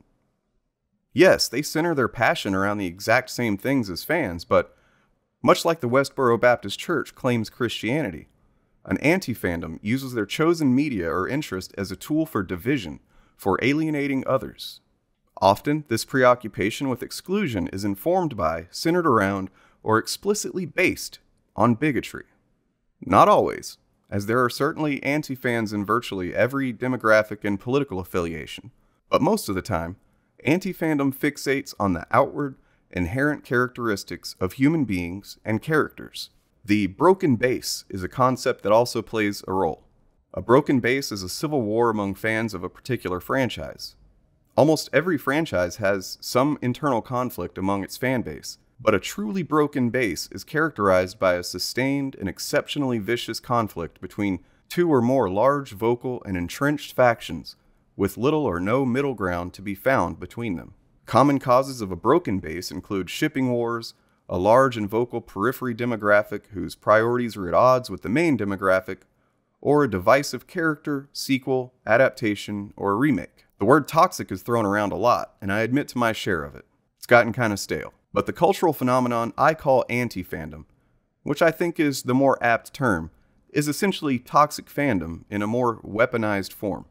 Yes, they center their passion around the exact same things as fans, but much like the Westboro Baptist Church claims Christianity, an anti-fandom uses their chosen media or interest as a tool for division, for alienating others. Often, this preoccupation with exclusion is informed by, centered around, or explicitly based on bigotry. Not always, as there are certainly anti-fans in virtually every demographic and political affiliation, but most of the time, anti-fandom fixates on the outward, inherent characteristics of human beings and characters. The broken base is a concept that also plays a role. A broken base is a civil war among fans of a particular franchise. Almost every franchise has some internal conflict among its fan base, but a truly broken base is characterized by a sustained and exceptionally vicious conflict between two or more large, vocal, and entrenched factions, with little or no middle ground to be found between them. Common causes of a broken base include shipping wars, a large and vocal periphery demographic whose priorities are at odds with the main demographic, or a divisive character, sequel, adaptation, or a remake. The word toxic is thrown around a lot, and I admit to my share of it. It's gotten kind of stale. But the cultural phenomenon I call anti-fandom, which I think is the more apt term, is essentially toxic fandom in a more weaponized form.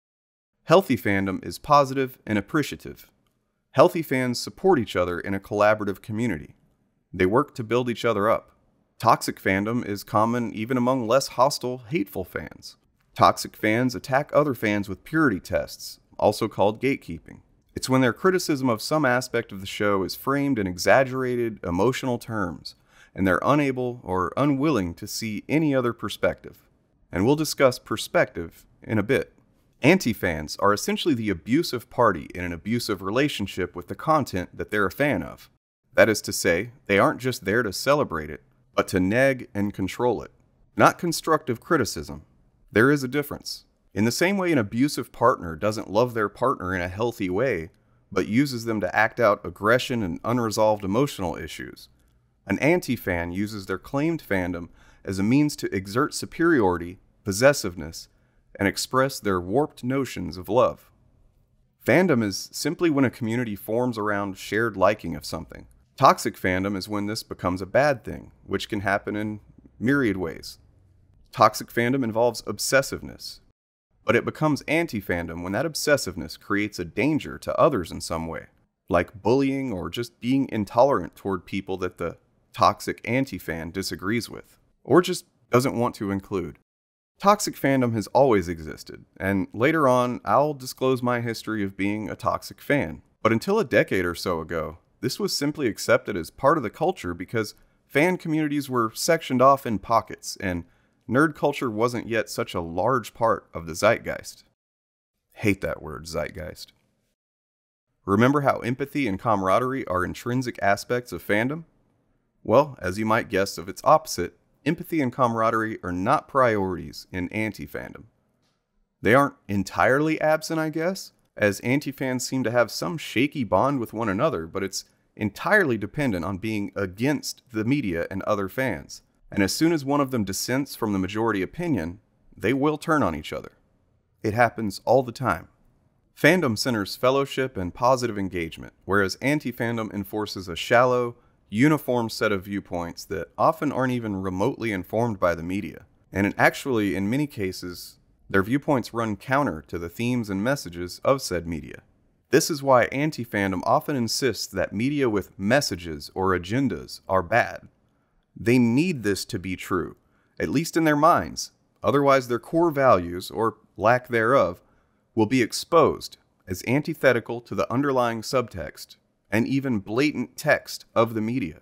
Healthy fandom is positive and appreciative. Healthy fans support each other in a collaborative community. They work to build each other up. Toxic fandom is common even among less hostile, hateful fans. Toxic fans attack other fans with purity tests, also called gatekeeping. It's when their criticism of some aspect of the show is framed in exaggerated, emotional terms, and they're unable or unwilling to see any other perspective. And we'll discuss perspective in a bit. Anti-fans are essentially the abusive party in an abusive relationship with the content that they're a fan of. That is to say, they aren't just there to celebrate it, but to neg and control it. Not constructive criticism. There is a difference. In the same way an abusive partner doesn't love their partner in a healthy way, but uses them to act out aggression and unresolved emotional issues, an anti-fan uses their claimed fandom as a means to exert superiority, possessiveness, and express their warped notions of love. Fandom is simply when a community forms around shared liking of something. Toxic fandom is when this becomes a bad thing, which can happen in myriad ways. Toxic fandom involves obsessiveness, but it becomes anti-fandom when that obsessiveness creates a danger to others in some way, like bullying or just being intolerant toward people that the toxic anti-fan disagrees with, or just doesn't want to include. Toxic fandom has always existed, and later on, I'll disclose my history of being a toxic fan. But until a decade or so ago, this was simply accepted as part of the culture because fan communities were sectioned off in pockets, and nerd culture wasn't yet such a large part of the zeitgeist. Hate that word, zeitgeist. Remember how empathy and camaraderie are intrinsic aspects of fandom? Well, as you might guess of its opposite, empathy and camaraderie are not priorities in anti-fandom. They aren't entirely absent, I guess, as anti-fans seem to have some shaky bond with one another, but it's entirely dependent on being against the media and other fans. And as soon as one of them dissents from the majority opinion, they will turn on each other. It happens all the time. Fandom centers fellowship and positive engagement, whereas anti-fandom enforces a shallow, uniform set of viewpoints that often aren't even remotely informed by the media. And actually, in many cases, their viewpoints run counter to the themes and messages of said media. This is why anti-fandom often insists that media with messages or agendas are bad. They need this to be true, at least in their minds. Otherwise, their core values, or lack thereof, will be exposed as antithetical to the underlying subtext and even blatant text of the media.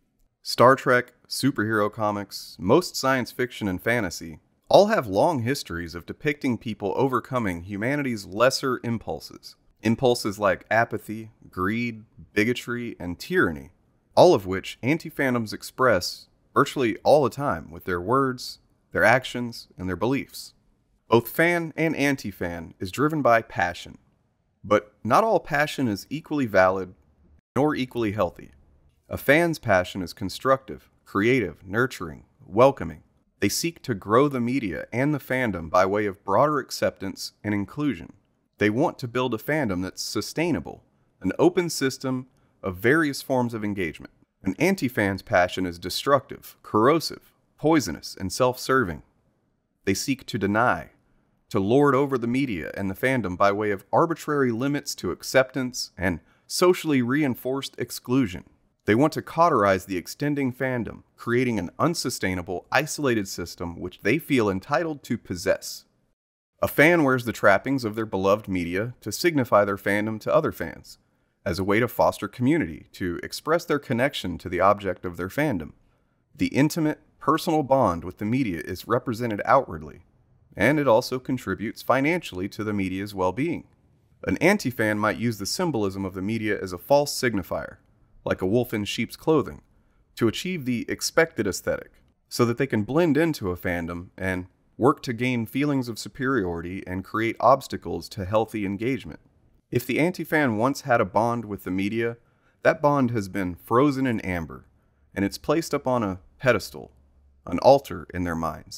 Star Trek, superhero comics, most science fiction and fantasy all have long histories of depicting people overcoming humanity's lesser impulses. Impulses like apathy, greed, bigotry, and tyranny, all of which anti-fandoms express virtually all the time with their words, their actions, and their beliefs. Both fan and anti-fan is driven by passion, but not all passion is equally valid nor equally healthy. A fan's passion is constructive, creative, nurturing, welcoming. They seek to grow the media and the fandom by way of broader acceptance and inclusion. They want to build a fandom that's sustainable, an open system of various forms of engagement. An anti-fan's passion is destructive, corrosive, poisonous, and self-serving. They seek to deny, to lord over the media and the fandom by way of arbitrary limits to acceptance and socially reinforced exclusion. They want to cauterize the extending fandom, creating an unsustainable, isolated system which they feel entitled to possess. A fan wears the trappings of their beloved media to signify their fandom to other fans, as a way to foster community, to express their connection to the object of their fandom. The intimate, personal bond with the media is represented outwardly, and it also contributes financially to the media's well-being. An anti-fan might use the symbolism of the media as a false signifier, like a wolf in sheep's clothing, to achieve the expected aesthetic, so that they can blend into a fandom and work to gain feelings of superiority and create obstacles to healthy engagement. If the anti-fan once had a bond with the media, that bond has been frozen in amber, and it's placed up on a pedestal, an altar in their minds.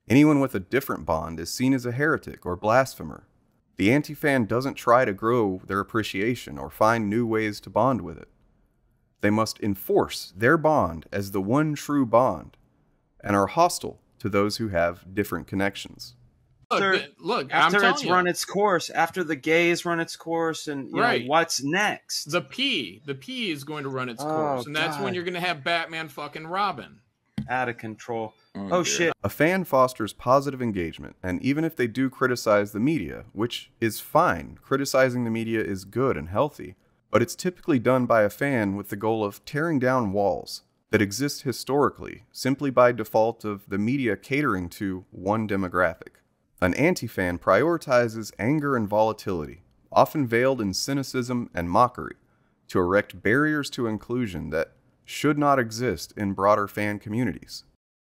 Anyone with a different bond is seen as a heretic or blasphemer. The anti-fan doesn't try to grow their appreciation or find new ways to bond with it. They must enforce their bond as the one true bond, and are hostile to those who have different connections. After, Look, look after I'm telling it's you, run its course, after the gays run its course, and you Right. know, what's next? the P, the P is going to run its Oh, course, and that's when God. you're going to have Batman fucking Robin. Out of control. Oh, Oh, dear. shit. A fan fosters positive engagement, and even if they do criticize the media, which is fine, criticizing the media is good and healthy, but it's typically done by a fan with the goal of tearing down walls that exist historically simply by default of the media catering to one demographic. An anti-fan prioritizes anger and volatility, often veiled in cynicism and mockery, to erect barriers to inclusion that should not exist in broader fan communities.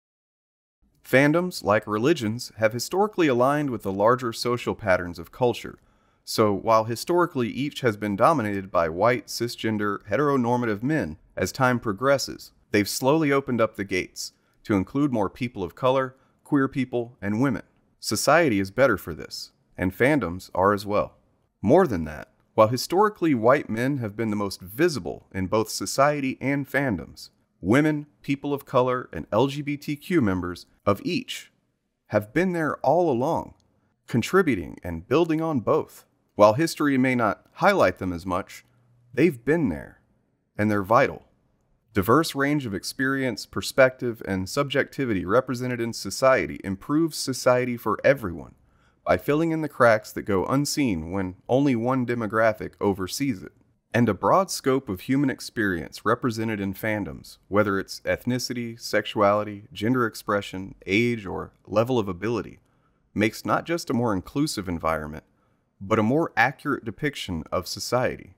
Fandoms, like religions, have historically aligned with the larger social patterns of culture, so while historically each has been dominated by white, cisgender, heteronormative men, as time progresses, they've slowly opened up the gates to include more people of color, queer people, and women. Society is better for this, and fandoms are as well. More than that, while historically white men have been the most visible in both society and fandoms, women, people of color, and L G B T Q members of each have been there all along, contributing and building on both. While history may not highlight them as much, they've been there, and they're vital. Diverse range of experience, perspective, and subjectivity represented in society improves society for everyone by filling in the cracks that go unseen when only one demographic oversees it. And a broad scope of human experience represented in fandoms, whether it's ethnicity, sexuality, gender expression, age, or level of ability, makes not just a more inclusive environment, but a more accurate depiction of society.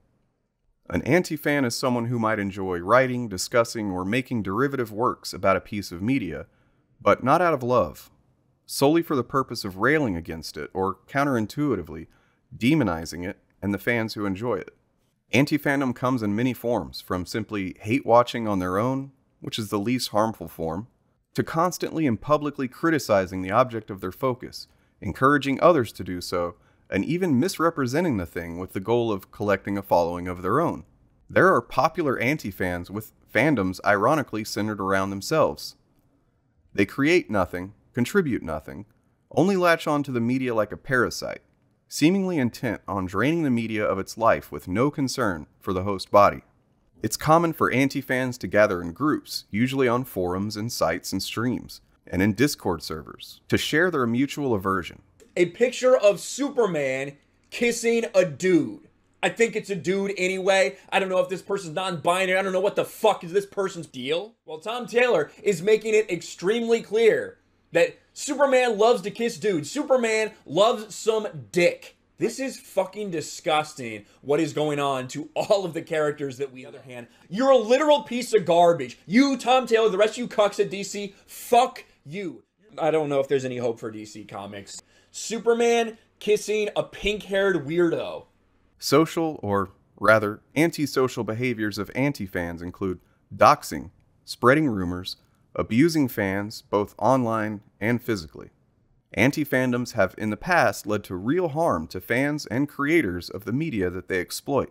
An anti-fan is someone who might enjoy writing, discussing, or making derivative works about a piece of media, but not out of love, solely for the purpose of railing against it or counterintuitively demonizing it and the fans who enjoy it. Anti-fandom comes in many forms, from simply hate-watching on their own, which is the least harmful form, to constantly and publicly criticizing the object of their focus, encouraging others to do so, and even misrepresenting the thing with the goal of collecting a following of their own. There are popular anti-fans with fandoms ironically centered around themselves. They create nothing, contribute nothing, only latch onto the media like a parasite, seemingly intent on draining the media of its life with no concern for the host body. It's common for anti-fans to gather in groups, usually on forums and sites and streams, and in Discord servers, to share their mutual aversion. A picture of Superman kissing a dude. I think it's a dude anyway. I don't know if this person's non-binary. I don't know what the fuck is this person's deal. Well, Tom Taylor is making it extremely clear that Superman loves to kiss dudes. Superman loves some dick. This is fucking disgusting what is going on to all of the characters that we, on the other hand, you're a literal piece of garbage. You, Tom Taylor, the rest of you cucks at D C, fuck you. I don't know if there's any hope for D C Comics. Superman kissing a pink-haired weirdo. Social, or rather, antisocial behaviors of anti-fans include doxing, spreading rumors, abusing fans both online and physically. Anti-fandoms have in the past led to real harm to fans and creators of the media that they exploit.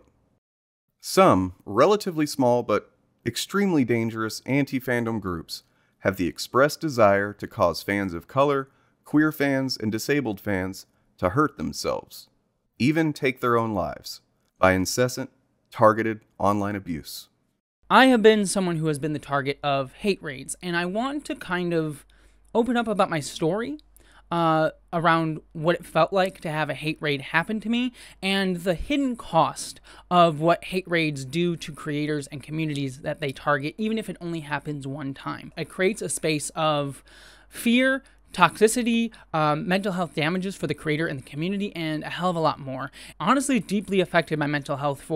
Some relatively small but extremely dangerous anti-fandom groups have the express desire to cause fans of color, queer fans, and disabled fans to hurt themselves, even take their own lives, by incessant, targeted online abuse. I have been someone who has been the target of hate raids, and I want to kind of open up about my story uh, around what it felt like to have a hate raid happen to me, and the hidden cost of what hate raids do to creators and communities that they target, even if it only happens one time. It creates a space of fear, toxicity, um, mental health damages for the creator and the community, and a hell of a lot more. Honestly, deeply affected my mental health for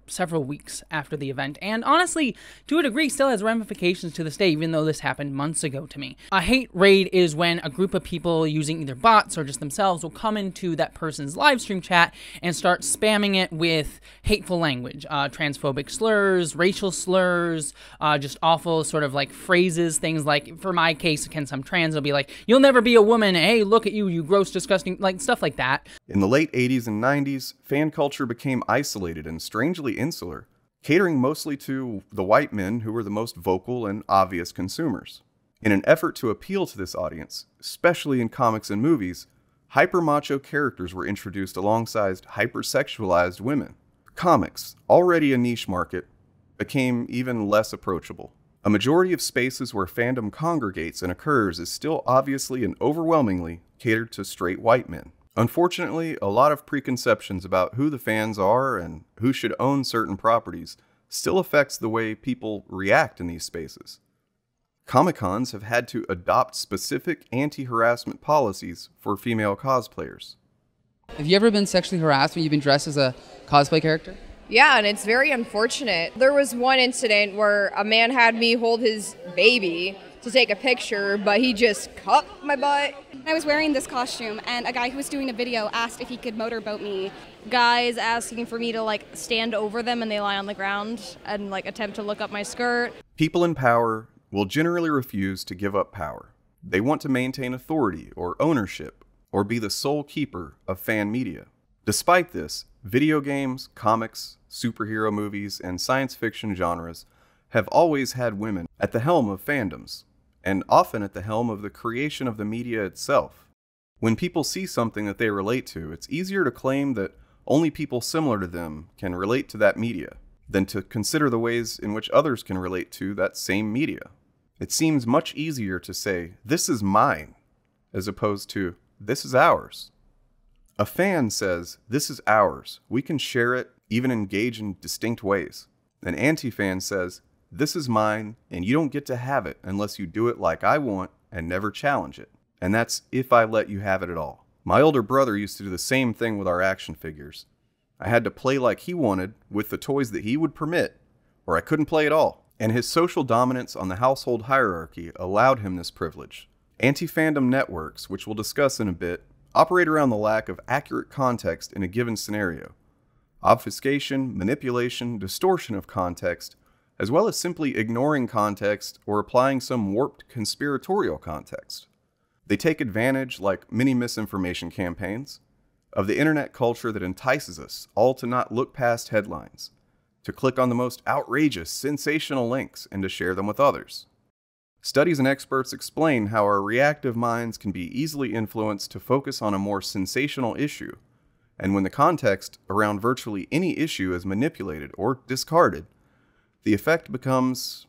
several weeks after the event, and honestly, to a degree, still has ramifications to this day, even though this happened months ago to me. A hate raid is when a group of people using either bots or just themselves will come into that person's live stream chat and start spamming it with hateful language, uh, transphobic slurs, racial slurs, uh, just awful sort of like phrases, things like, for my case, against some trans, it'll be like, "You'll never be a woman, hey, look at you, you gross, disgusting," like stuff like that. In the late eighties and nineties, fan culture became isolated and strangely insular, catering mostly to the white men who were the most vocal and obvious consumers. In an effort to appeal to this audience, especially in comics and movies, hyper-macho characters were introduced alongside hypersexualized women. Comics, already a niche market, became even less approachable. A majority of spaces where fandom congregates and occurs is still obviously and overwhelmingly catered to straight white men. Unfortunately, a lot of preconceptions about who the fans are and who should own certain properties still affects the way people react in these spaces. Comic-Cons have had to adopt specific anti-harassment policies for female cosplayers. Have you ever been sexually harassed when you've been dressed as a cosplay character? Yeah, and it's very unfortunate. There was one incident where a man had me hold his baby to take a picture, but he just cut my butt. I was wearing this costume, and a guy who was doing a video asked if he could motorboat me. Guys asking for me to like stand over them, and they lie on the ground and like attempt to look up my skirt. People in power will generally refuse to give up power. They want to maintain authority or ownership, or be the sole keeper of fan media. Despite this, video games, comics, superhero movies, and science fiction genres have always had women at the helm of fandoms, and often at the helm of the creation of the media itself. When people see something that they relate to, it's easier to claim that only people similar to them can relate to that media, than to consider the ways in which others can relate to that same media. It seems much easier to say, "This is mine," as opposed to, "This is ours." A fan says, "This is ours. We can share it, even engage in distinct ways." An anti-fan says, "This is mine, and you don't get to have it unless you do it like I want and never challenge it." And that's if I let you have it at all. My older brother used to do the same thing with our action figures. I had to play like he wanted with the toys that he would permit, or I couldn't play at all. And his social dominance on the household hierarchy allowed him this privilege. Anti-fandom networks, which we'll discuss in a bit, operate around the lack of accurate context in a given scenario. Obfuscation, manipulation, distortion of context, as well as simply ignoring context or applying some warped conspiratorial context. They take advantage, like many misinformation campaigns, of the internet culture that entices us all to not look past headlines, to click on the most outrageous, sensational links, and to share them with others. Studies and experts explain how our reactive minds can be easily influenced to focus on a more sensational issue, and when the context around virtually any issue is manipulated or discarded, the effect becomes,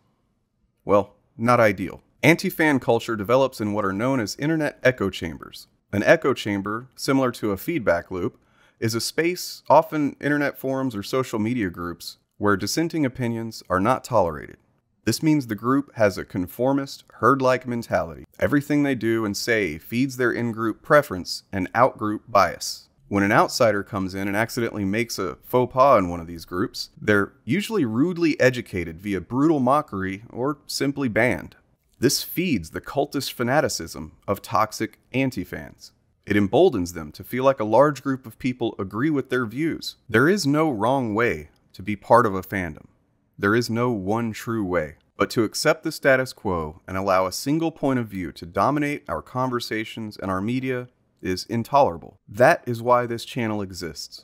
well, not ideal. Anti-fan culture develops in what are known as internet echo chambers. An echo chamber, similar to a feedback loop, is a space, often internet forums or social media groups, where dissenting opinions are not tolerated. This means the group has a conformist, herd-like mentality. Everything they do and say feeds their in-group preference and out-group bias. When an outsider comes in and accidentally makes a faux pas in one of these groups, they're usually rudely educated via brutal mockery or simply banned. This feeds the cultish fanaticism of toxic anti-fans. It emboldens them to feel like a large group of people agree with their views. There is no wrong way to be part of a fandom. There is no one true way, but to accept the status quo and allow a single point of view to dominate our conversations and our media is intolerable. That is why this channel exists.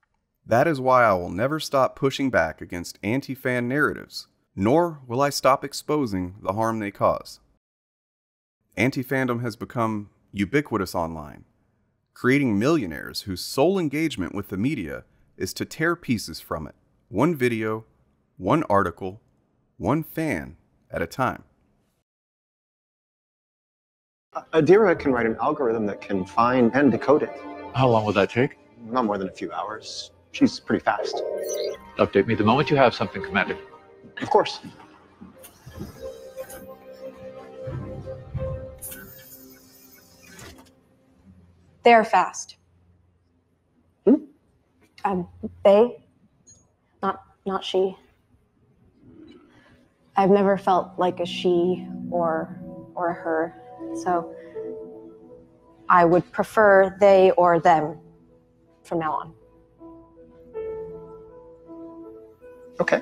That is why I will never stop pushing back against anti-fan narratives, nor will I stop exposing the harm they cause. Anti-fandom has become ubiquitous online, creating millionaires whose sole engagement with the media is to tear pieces from it, one video, one article, one fan at a time. Adira can write an algorithm that can find and decode it. How long will that take? Not more than a few hours. She's pretty fast. Update me the moment you have something, Commander. Of course. They're fast. Hmm? Um, they, not not she. I've never felt like a she or or a her, so I would prefer they or them from now on. Okay.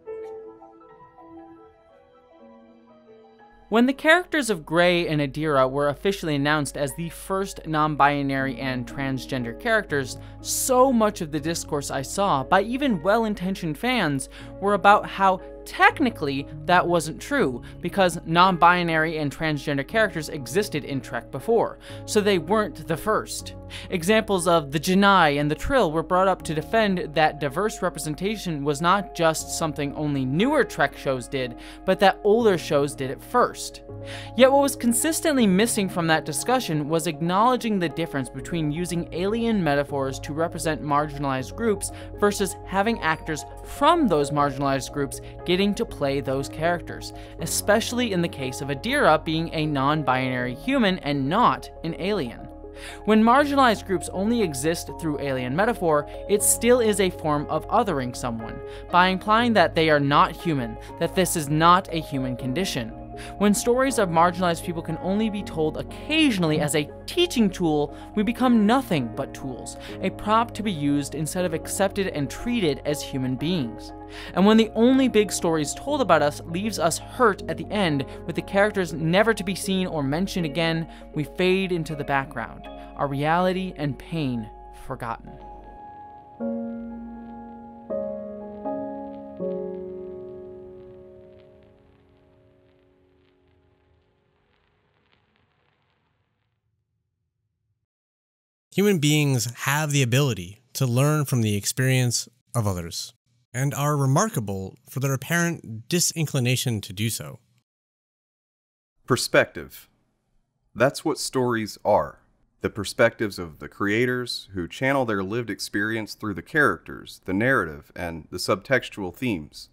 When the characters of Gray and Adira were officially announced as the first non-binary and transgender characters, so much of the discourse I saw by even well-intentioned fans were about how technically that wasn't true, because non-binary and transgender characters existed in Trek before, so they weren't the first. Examples of the Janai and the Trill were brought up to defend that diverse representation was not just something only newer Trek shows did, but that older shows did it first. Yet what was consistently missing from that discussion was acknowledging the difference between using alien metaphors to represent marginalized groups versus having actors from those marginalized groups getting to play those characters, especially in the case of Adira being a non-binary human and not an alien. When marginalized groups only exist through alien metaphor, it still is a form of othering someone, by implying that they are not human, that this is not a human condition. When stories of marginalized people can only be told occasionally as a teaching tool, we become nothing but tools, a prop to be used instead of accepted and treated as human beings. And when the only big stories told about us leaves us hurt at the end, with the characters never to be seen or mentioned again, we fade into the background, our reality and pain forgotten. Human beings have the ability to learn from the experience of others, and are remarkable for their apparent disinclination to do so. Perspective. That's what stories are. The perspectives of the creators, who channel their lived experience through the characters, the narrative, and the subtextual themes.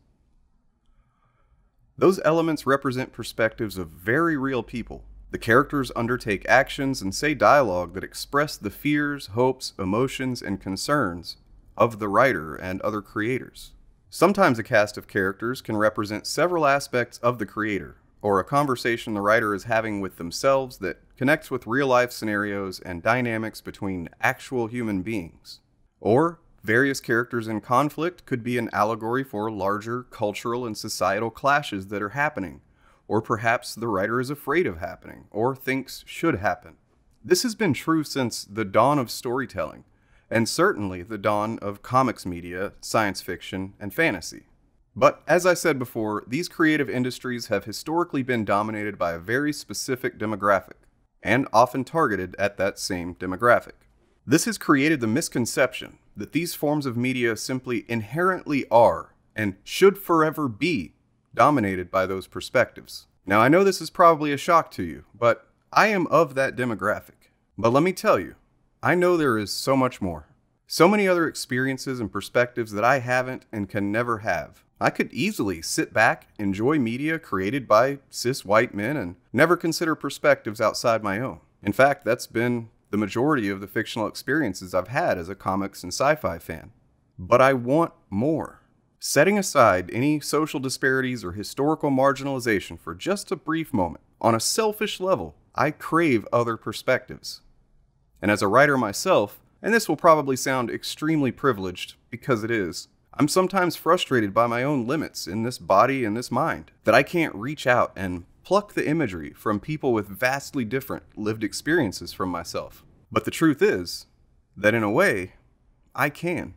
Those elements represent perspectives of very real people. The characters undertake actions and say dialogue that express the fears, hopes, emotions, and concerns of the writer and other creators. Sometimes a cast of characters can represent several aspects of the creator, or a conversation the writer is having with themselves that connects with real-life scenarios and dynamics between actual human beings. Or various characters in conflict could be an allegory for larger cultural and societal clashes that are happening, or perhaps the writer is afraid of happening, or thinks should happen. This has been true since the dawn of storytelling, and certainly the dawn of comics media, science fiction, and fantasy. But as I said before, these creative industries have historically been dominated by a very specific demographic, and often targeted at that same demographic. This has created the misconception that these forms of media simply inherently are, and should forever be, dominated by those perspectives. Now, I know this is probably a shock to you, but I am of that demographic. But let me tell you, I know there is so much more. So many other experiences and perspectives that I haven't and can never have. I could easily sit back, enjoy media created by cis white men, and never consider perspectives outside my own. In fact, that's been the majority of the fictional experiences I've had as a comics and sci-fi fan. But I want more. Setting aside any social disparities or historical marginalization for just a brief moment, on a selfish level, I crave other perspectives. And as a writer myself, and this will probably sound extremely privileged, because it is, I'm sometimes frustrated by my own limits in this body and this mind, that I can't reach out and pluck the imagery from people with vastly different lived experiences from myself. But the truth is, that in a way, I can.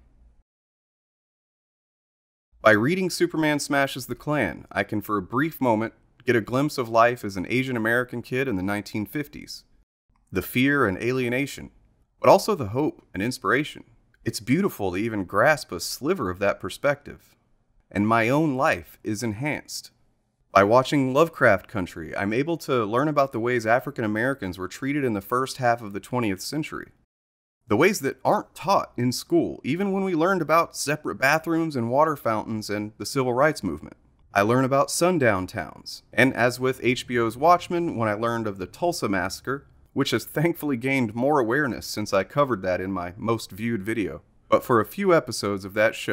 By reading Superman Smashes the Klan, I can for a brief moment get a glimpse of life as an Asian American kid in the nineteen fifties. The fear and alienation, but also the hope and inspiration. It's beautiful to even grasp a sliver of that perspective. And my own life is enhanced. By watching Lovecraft Country, I'm able to learn about the ways African Americans were treated in the first half of the twentieth century. The ways that aren't taught in school, even when we learned about separate bathrooms and water fountains and the civil rights movement. I learn about sundown towns, and as with H B O's Watchmen, when I learned of the Tulsa Massacre, which has thankfully gained more awareness since I covered that in my most viewed video. But for a few episodes of that show,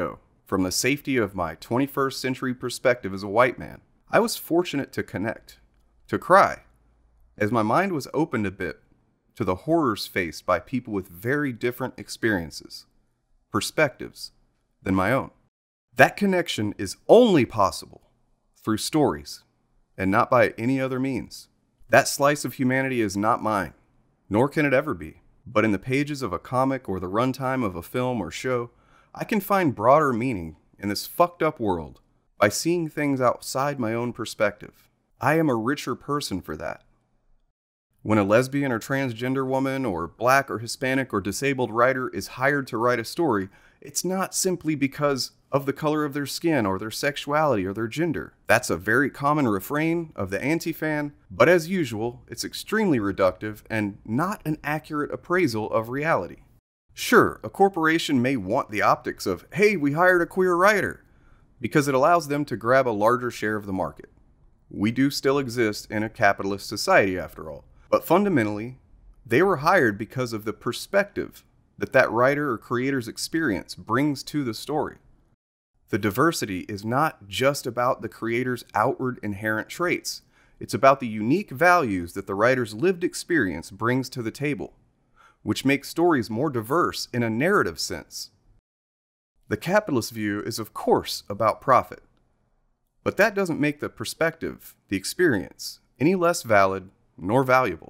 from the safety of my twenty-first century perspective as a white man, I was fortunate to connect, to cry, as my mind was opened a bit to the horrors faced by people with very different experiences, perspectives, than my own. That connection is only possible through stories, and not by any other means. That slice of humanity is not mine, nor can it ever be. But in the pages of a comic or the runtime of a film or show, I can find broader meaning in this fucked up world by seeing things outside my own perspective. I am a richer person for that. When a lesbian or transgender woman or black or Hispanic or disabled writer is hired to write a story, it's not simply because of the color of their skin or their sexuality or their gender. That's a very common refrain of the anti-fan, but as usual, it's extremely reductive and not an accurate appraisal of reality. Sure, a corporation may want the optics of, hey, we hired a queer writer, because it allows them to grab a larger share of the market. We do still exist in a capitalist society after all, but fundamentally, they were hired because of the perspective that that writer or creator's experience brings to the story. The diversity is not just about the creator's outward inherent traits. It's about the unique values that the writer's lived experience brings to the table, which makes stories more diverse in a narrative sense. The capitalist view is, of course, about profit, but that doesn't make the perspective, the experience, any less valid nor valuable.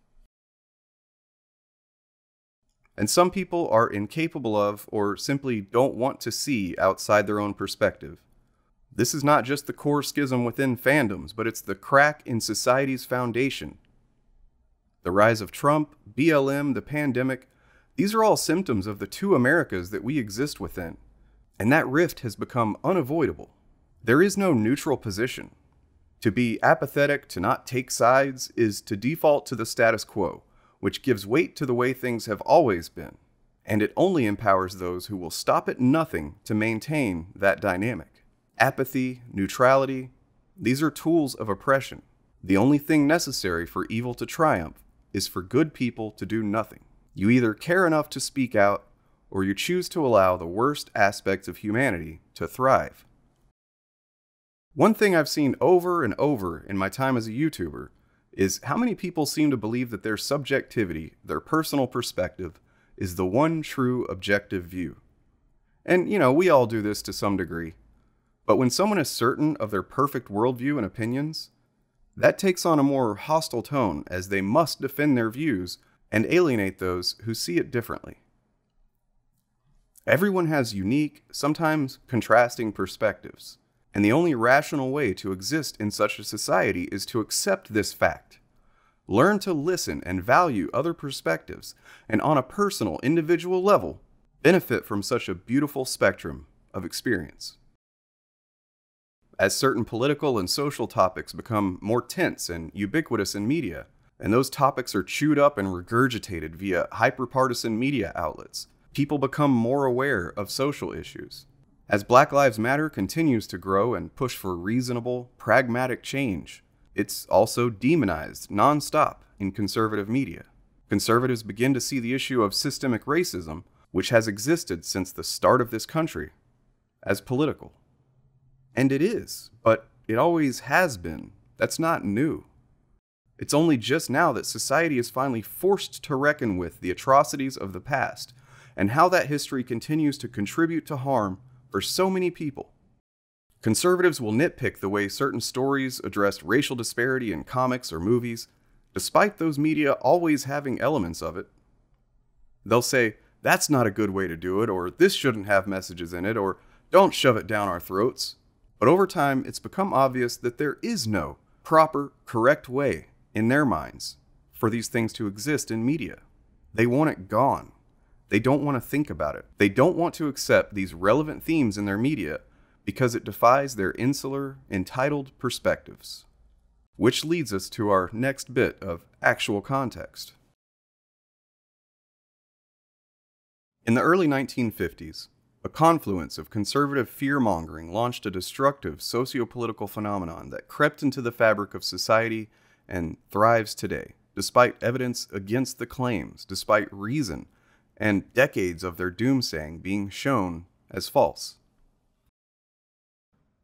And some people are incapable of or simply don't want to see outside their own perspective. This is not just the core schism within fandoms, but it's the crack in society's foundation. The rise of Trump, B L M, the pandemic, these are all symptoms of the two Americas that we exist within, and that rift has become unavoidable. There is no neutral position. To be apathetic, to not take sides, is to default to the status quo, which gives weight to the way things have always been, and it only empowers those who will stop at nothing to maintain that dynamic. Apathy, neutrality, these are tools of oppression. The only thing necessary for evil to triumph is for good people to do nothing. You either care enough to speak out, or you choose to allow the worst aspects of humanity to thrive. One thing I've seen over and over in my time as a YouTuber is how many people seem to believe that their subjectivity, their personal perspective, is the one true objective view. And, you know, we all do this to some degree. But when someone is certain of their perfect worldview and opinions, that takes on a more hostile tone as they must defend their views and alienate those who see it differently. Everyone has unique, sometimes contrasting perspectives. And the only rational way to exist in such a society is to accept this fact. Learn to listen and value other perspectives, and on a personal, individual level, benefit from such a beautiful spectrum of experience. As certain political and social topics become more tense and ubiquitous in media, and those topics are chewed up and regurgitated via hyper-partisan media outlets, people become more aware of social issues. As Black Lives Matter continues to grow and push for reasonable, pragmatic change, it's also demonized nonstop in conservative media. Conservatives begin to see the issue of systemic racism, which has existed since the start of this country, as political. And it is, but it always has been. That's not new. It's only just now that society is finally forced to reckon with the atrocities of the past and how that history continues to contribute to harm for so many people. Conservatives will nitpick the way certain stories addressed racial disparity in comics or movies, despite those media always having elements of it. They'll say, that's not a good way to do it, or this shouldn't have messages in it, or don't shove it down our throats. But over time, it's become obvious that there is no proper, correct way, in their minds, for these things to exist in media. They want it gone. They don't want to think about it. They don't want to accept these relevant themes in their media because it defies their insular, entitled perspectives. Which leads us to our next bit of actual context. In the early nineteen fifties, a confluence of conservative fear-mongering launched a destructive socio-political phenomenon that crept into the fabric of society and thrives today, despite evidence against the claims, despite reason, and decades of their doomsaying being shown as false.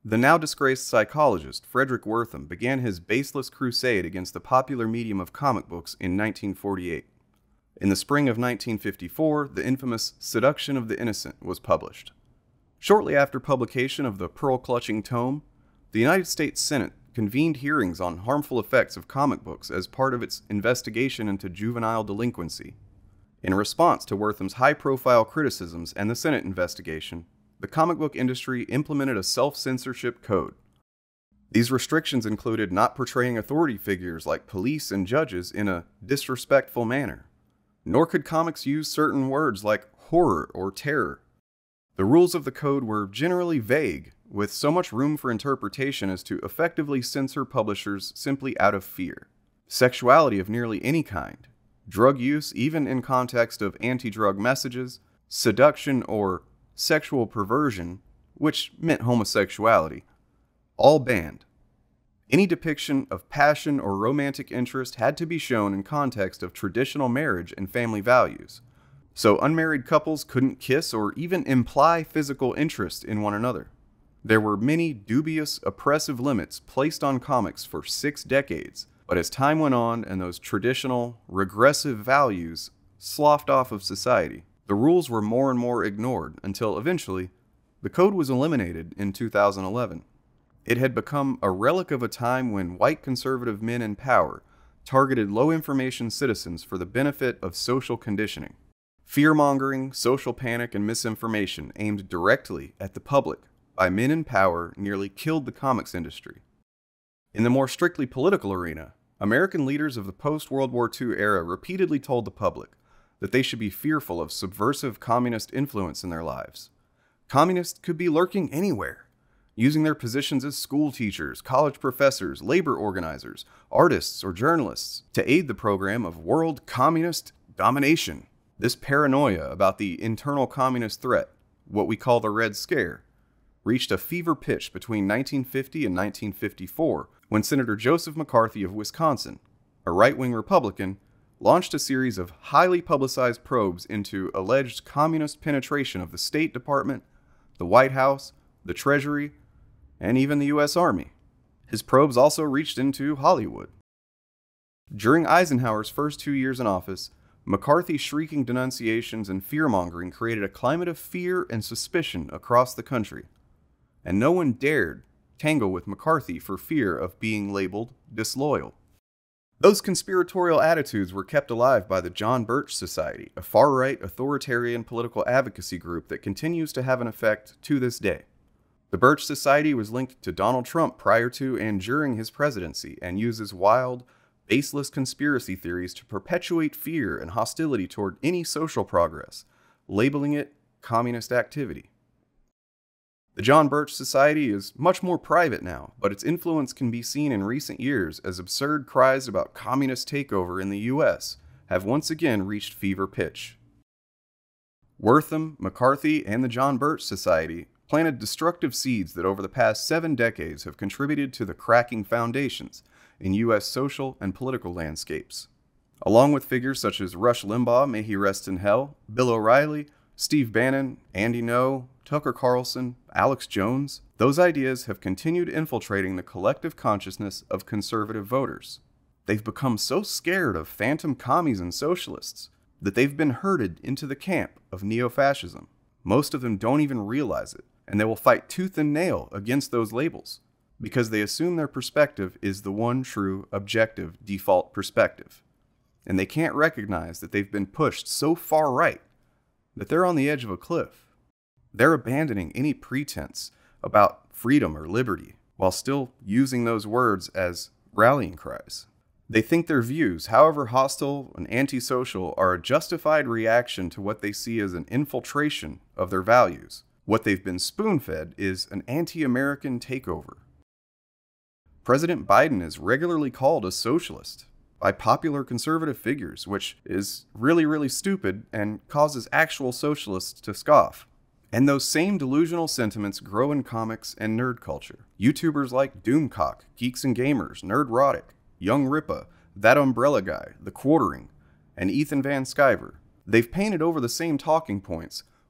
The now disgraced psychologist Frederick Wertham began his baseless crusade against the popular medium of comic books in nineteen forty-eight. In the spring of nineteen fifty-four, the infamous Seduction of the Innocent was published. Shortly after publication of the pearl-clutching tome, the United States Senate convened hearings on harmful effects of comic books as part of its investigation into juvenile delinquency. In response to Wertham's high-profile criticisms and the Senate investigation, the comic book industry implemented a self-censorship code. These restrictions included not portraying authority figures like police and judges in a disrespectful manner, nor could comics use certain words like horror or terror. The rules of the code were generally vague, with so much room for interpretation as to effectively censor publishers simply out of fear. Sexuality of nearly any kind, drug use even in context of anti-drug messages, seduction or sexual perversion, which meant homosexuality, all banned. Any depiction of passion or romantic interest had to be shown in context of traditional marriage and family values, so unmarried couples couldn't kiss or even imply physical interest in one another. There were many dubious, oppressive limits placed on comics for six decades, but as time went on and those traditional, regressive values sloughed off of society, the rules were more and more ignored until eventually, the code was eliminated in two thousand eleven. It had become a relic of a time when white conservative men in power targeted low-information citizens for the benefit of social conditioning. Fear-mongering, social panic, and misinformation aimed directly at the public by men in power nearly killed the comics industry. In the more strictly political arena, American leaders of the post-World War Two era repeatedly told the public that they should be fearful of subversive communist influence in their lives. Communists could be lurking anywhere, using their positions as school teachers, college professors, labor organizers, artists, or journalists to aid the program of world communist domination. This paranoia about the internal communist threat, what we call the Red Scare, reached a fever pitch between nineteen fifty and nineteen fifty-four when Senator Joseph McCarthy of Wisconsin, a right-wing Republican, launched a series of highly publicized probes into alleged communist penetration of the State Department, the White House, the Treasury, and even the U S Army. His probes also reached into Hollywood. During Eisenhower's first two years in office, McCarthy's shrieking denunciations and fear-mongering created a climate of fear and suspicion across the country, and no one dared tangle with McCarthy for fear of being labeled disloyal. Those conspiratorial attitudes were kept alive by the John Birch Society, a far-right authoritarian political advocacy group that continues to have an effect to this day. The Birch Society was linked to Donald Trump prior to and during his presidency and uses wild, baseless conspiracy theories to perpetuate fear and hostility toward any social progress, labeling it communist activity. The John Birch Society is much more private now, but its influence can be seen in recent years as absurd cries about communist takeover in the U S have once again reached fever pitch. Wertham, McCarthy, and the John Birch Society planted destructive seeds that over the past seven decades have contributed to the cracking foundations in U S social and political landscapes. Along with figures such as Rush Limbaugh, may he rest in hell, Bill O'Reilly, Steve Bannon, Andy Ngo, Tucker Carlson, Alex Jones, those ideas have continued infiltrating the collective consciousness of conservative voters. They've become so scared of phantom commies and socialists that they've been herded into the camp of neo-fascism. Most of them don't even realize it, and they will fight tooth and nail against those labels because they assume their perspective is the one true, objective, default perspective. And they can't recognize that they've been pushed so far right that they're on the edge of a cliff. They're abandoning any pretense about freedom or liberty while still using those words as rallying cries. They think their views, however hostile and antisocial, are a justified reaction to what they see as an infiltration of their values. What they've been spoon-fed is an anti-American takeover. President Biden is regularly called a socialist by popular conservative figures, which is really, really stupid and causes actual socialists to scoff. And those same delusional sentiments grow in comics and nerd culture. YouTubers like Doomcock, Geeks and Gamers, Nerdrotic, Young Ripa, That Umbrella Guy, The Quartering, and Ethan Van Sciver. They've painted over the same talking points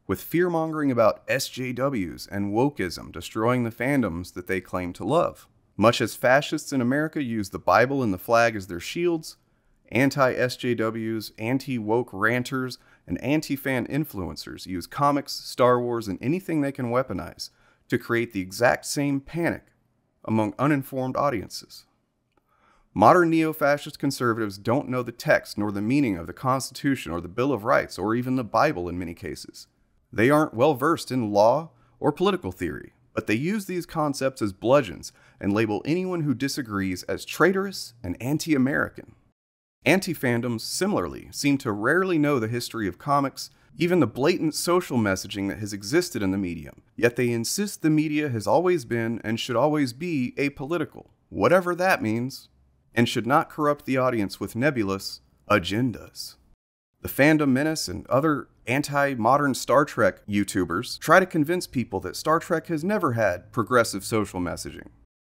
with fear-mongering about S J Ws and wokeism destroying the fandoms that they claim to love. Much as fascists in America use the Bible and the flag as their shields, anti-S J Ws, anti-woke ranters, and anti-fan influencers use comics, Star Wars, and anything they can weaponize to create the exact same panic among uninformed audiences. Modern neo-fascist conservatives don't know the text nor the meaning of the Constitution or the Bill of Rights or even the Bible in many cases. They aren't well versed in law or political theory, but they use these concepts as bludgeons and label anyone who disagrees as traitorous and anti-American. Anti-fandoms, similarly, seem to rarely know the history of comics, even the blatant social messaging that has existed in the medium, yet they insist the media has always been and should always be apolitical, whatever that means, and should not corrupt the audience with nebulous agendas. The Fandom Menace and other anti-modern Star Trek YouTubers try to convince people that Star Trek has never had progressive social messaging.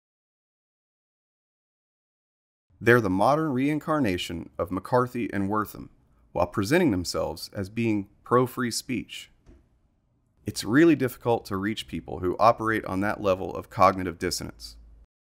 They're the modern reincarnation of McCarthy and Wortham, while presenting themselves as being pro-free speech. It's really difficult to reach people who operate on that level of cognitive dissonance.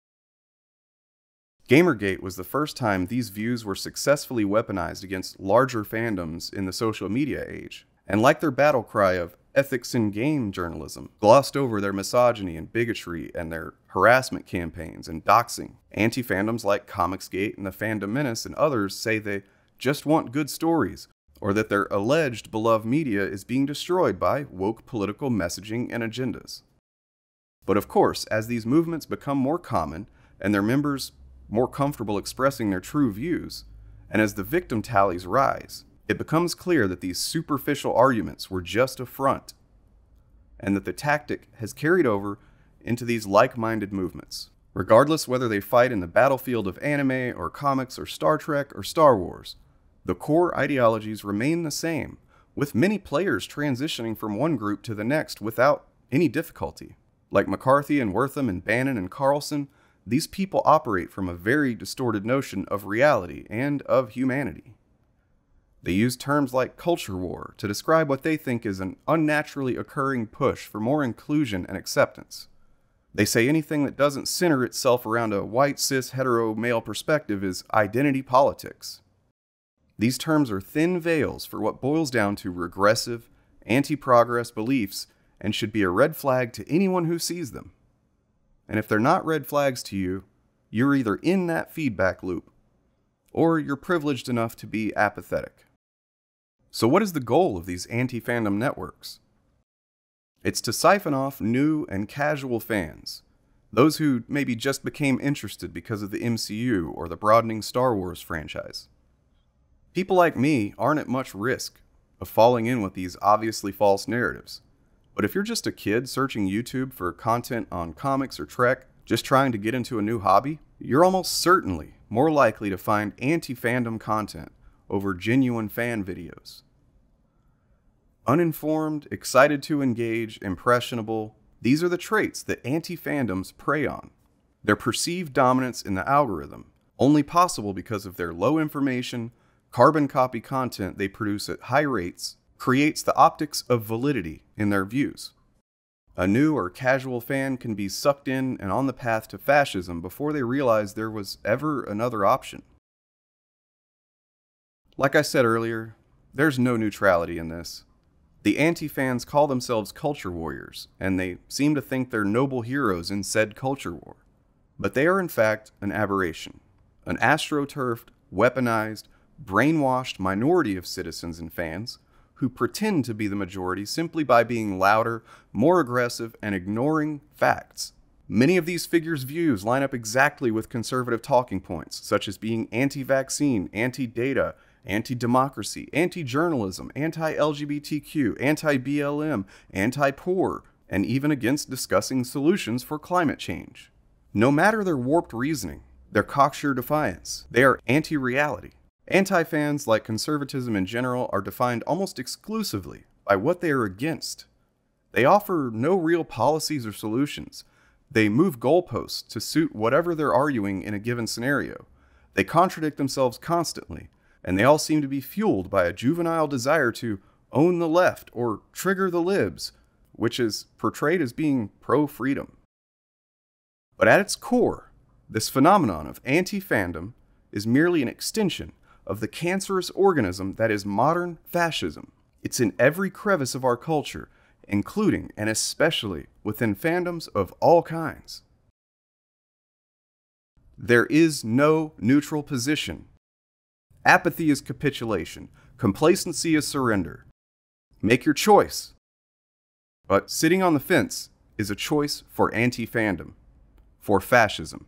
Gamergate was the first time these views were successfully weaponized against larger fandoms in the social media age, and like their battle cry of ethics in game journalism, glossed over their misogyny and bigotry and their harassment campaigns and doxing. Anti-fandoms like Comicsgate and the Fandom Menace and others say they just want good stories, or that their alleged beloved media is being destroyed by woke political messaging and agendas. But of course, as these movements become more common and their members more comfortable expressing their true views, and as the victim tallies rise, it becomes clear that these superficial arguments were just a front, and that the tactic has carried over into these like-minded movements. Regardless whether they fight in the battlefield of anime or comics or Star Trek or Star Wars, the core ideologies remain the same, with many players transitioning from one group to the next without any difficulty. Like McCarthy and Wortham and Bannon and Carlson, these people operate from a very distorted notion of reality and of humanity. They use terms like culture war to describe what they think is an unnaturally occurring push for more inclusion and acceptance. They say anything that doesn't center itself around a white, cis, hetero male perspective is identity politics. These terms are thin veils for what boils down to regressive, anti-progress beliefs and should be a red flag to anyone who sees them. And if they're not red flags to you, you're either in that feedback loop, or you're privileged enough to be apathetic. So what is the goal of these anti-fandom networks? It's to siphon off new and casual fans, those who maybe just became interested because of the M C U or the broadening Star Wars franchise. People like me aren't at much risk of falling in with these obviously false narratives. But if you're just a kid searching YouTube for content on comics or Trek, just trying to get into a new hobby, you're almost certainly more likely to find anti-fandom content over genuine fan videos. Uninformed, excited to engage, impressionable, these are the traits that anti-fandoms prey on. Their perceived dominance in the algorithm, only possible because of their low information, carbon copy content they produce at high rates, creates the optics of validity in their views. A new or casual fan can be sucked in and on the path to fascism before they realize there was ever another option. Like I said earlier, there's no neutrality in this. The anti-fans call themselves culture warriors, and they seem to think they're noble heroes in said culture war. But they are in fact an aberration, an astroturfed, weaponized, brainwashed minority of citizens and fans who pretend to be the majority simply by being louder, more aggressive, and ignoring facts. Many of these figures' views line up exactly with conservative talking points, such as being anti-vaccine, anti-data, anti-democracy, anti-journalism, anti-L G B T Q, anti-B L M, anti-poor, and even against discussing solutions for climate change. No matter their warped reasoning, their cocksure defiance, they are anti-reality. Anti-fans, like conservatism in general, are defined almost exclusively by what they are against. They offer no real policies or solutions. They move goalposts to suit whatever they're arguing in a given scenario. They contradict themselves constantly, and they all seem to be fueled by a juvenile desire to own the left or trigger the libs, which is portrayed as being pro-freedom. But at its core, this phenomenon of anti-fandom is merely an extension of the cancerous organism that is modern fascism. It's in every crevice of our culture, including and especially within fandoms of all kinds. There is no neutral position. Apathy is capitulation. Complacency is surrender. Make your choice. But sitting on the fence is a choice for anti-fandom, for fascism.